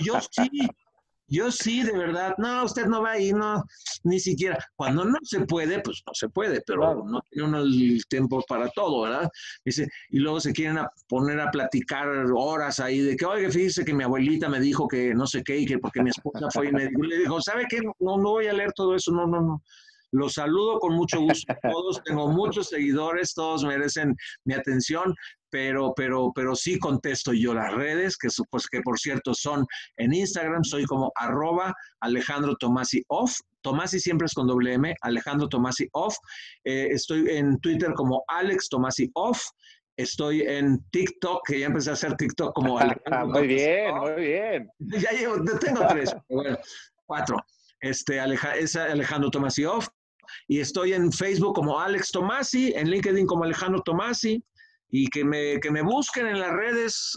yo sí, de verdad, no, usted no va ahí, no, ni siquiera. Cuando no se puede, pues no se puede, pero claro, no tiene uno el tiempo para todo, ¿verdad? Dice, y luego se quieren poner a platicar horas ahí de que, oye, fíjese que mi abuelita me dijo que no sé qué, y que porque mi esposa fue y me dijo, ¿sabe qué? No voy a leer todo eso, no. Los saludo con mucho gusto a todos, tengo muchos seguidores, todos merecen mi atención, pero sí contesto yo las redes, que por cierto son en Instagram, soy como @AlejandroTomasi_off, Tomasi siempre es con doble M, Alejandro Tomasi off, estoy en Twitter como Alex Tomasi off, estoy en TikTok, que ya empecé a hacer TikTok como Alejandro muy bien, muy bien. Ya tengo 3, bueno, 4. Es Alejandro Tomasi off. Y estoy en Facebook como Alex Tomasi, en LinkedIn como Alejandro Tomasi, y que me busquen en las redes,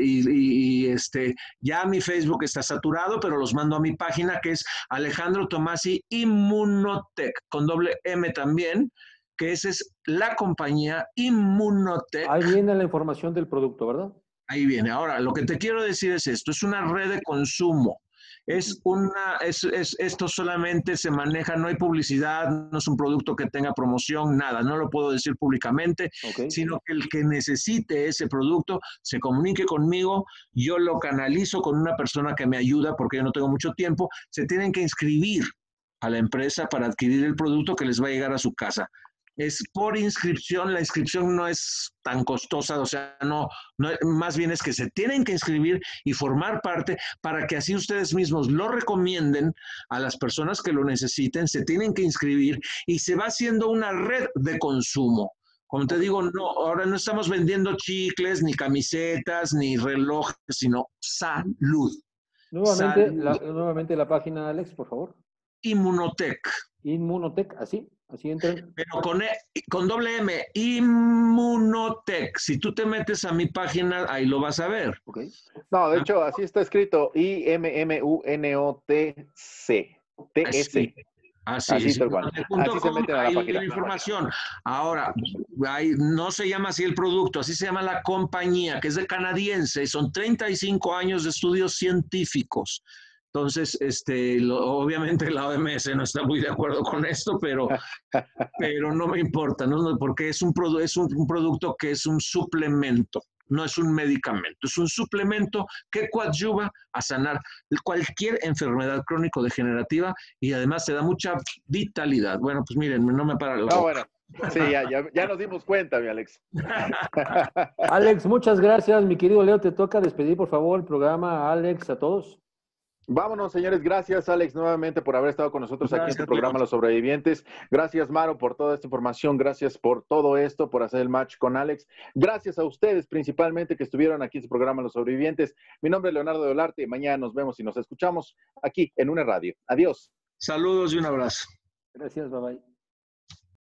ya mi Facebook está saturado, pero los mando a mi página que es Alejandro Tomasi Immunotech, con doble M también, que esa es la compañía Immunotech. Ahí viene la información del producto, ¿verdad? Ahí viene. Ahora, lo que te quiero decir es esto, es una red de consumo. Esto solamente se maneja, no hay publicidad, no es un producto que tenga promoción, nada, no lo puedo decir públicamente, sino que el que necesite ese producto se comunique conmigo, yo lo canalizo con una persona que me ayuda porque yo no tengo mucho tiempo, se tienen que inscribir a la empresa para adquirir el producto que les va a llegar a su casa. Es por inscripción, la inscripción no es tan costosa, o sea, no, más bien es que se tienen que inscribir y formar parte para que así ustedes mismos lo recomienden a las personas que lo necesiten, se tienen que inscribir y se va haciendo una red de consumo. Como te digo, no, ahora no estamos vendiendo chicles, ni camisetas, ni relojes, sino salud. Nuevamente la página, Alex, por favor. Immunotech. Immunotech, así entran. Pero con doble M, Immunotech. Si tú te metes a mi página, ahí lo vas a ver. No, de hecho, así está escrito, IMMUNOTC. TS. Así tal cual. Así se meten a la página. La información. Ahora, no se llama así el producto, así se llama la compañía, que es de canadiense, son 35 años de estudios científicos. Entonces, obviamente la OMS no está muy de acuerdo con esto, pero no me importa, ¿no? Porque es un producto que es un suplemento, no es un medicamento, es un suplemento que coadyuva a sanar cualquier enfermedad crónico-degenerativa y además te da mucha vitalidad. Bueno, pues miren, no me para la boca. Bueno. Sí, ya nos dimos cuenta, mi Alex. Alex, muchas gracias, mi querido Leo. Te toca despedir, por favor, el programa. Alex, a todos. Vámonos, señores. Gracias, Alex, nuevamente por haber estado con nosotros aquí en tu programa Los Sobrevivientes. Gracias, Maro, por toda esta información. Gracias por todo esto, por hacer el match con Alex. Gracias a ustedes, principalmente, que estuvieron aquí en su programa Los Sobrevivientes. Mi nombre es Leonardo de Olarte. Mañana nos vemos y nos escuchamos aquí en UNE Radio. Adiós. Saludos y un abrazo. Gracias, bye bye.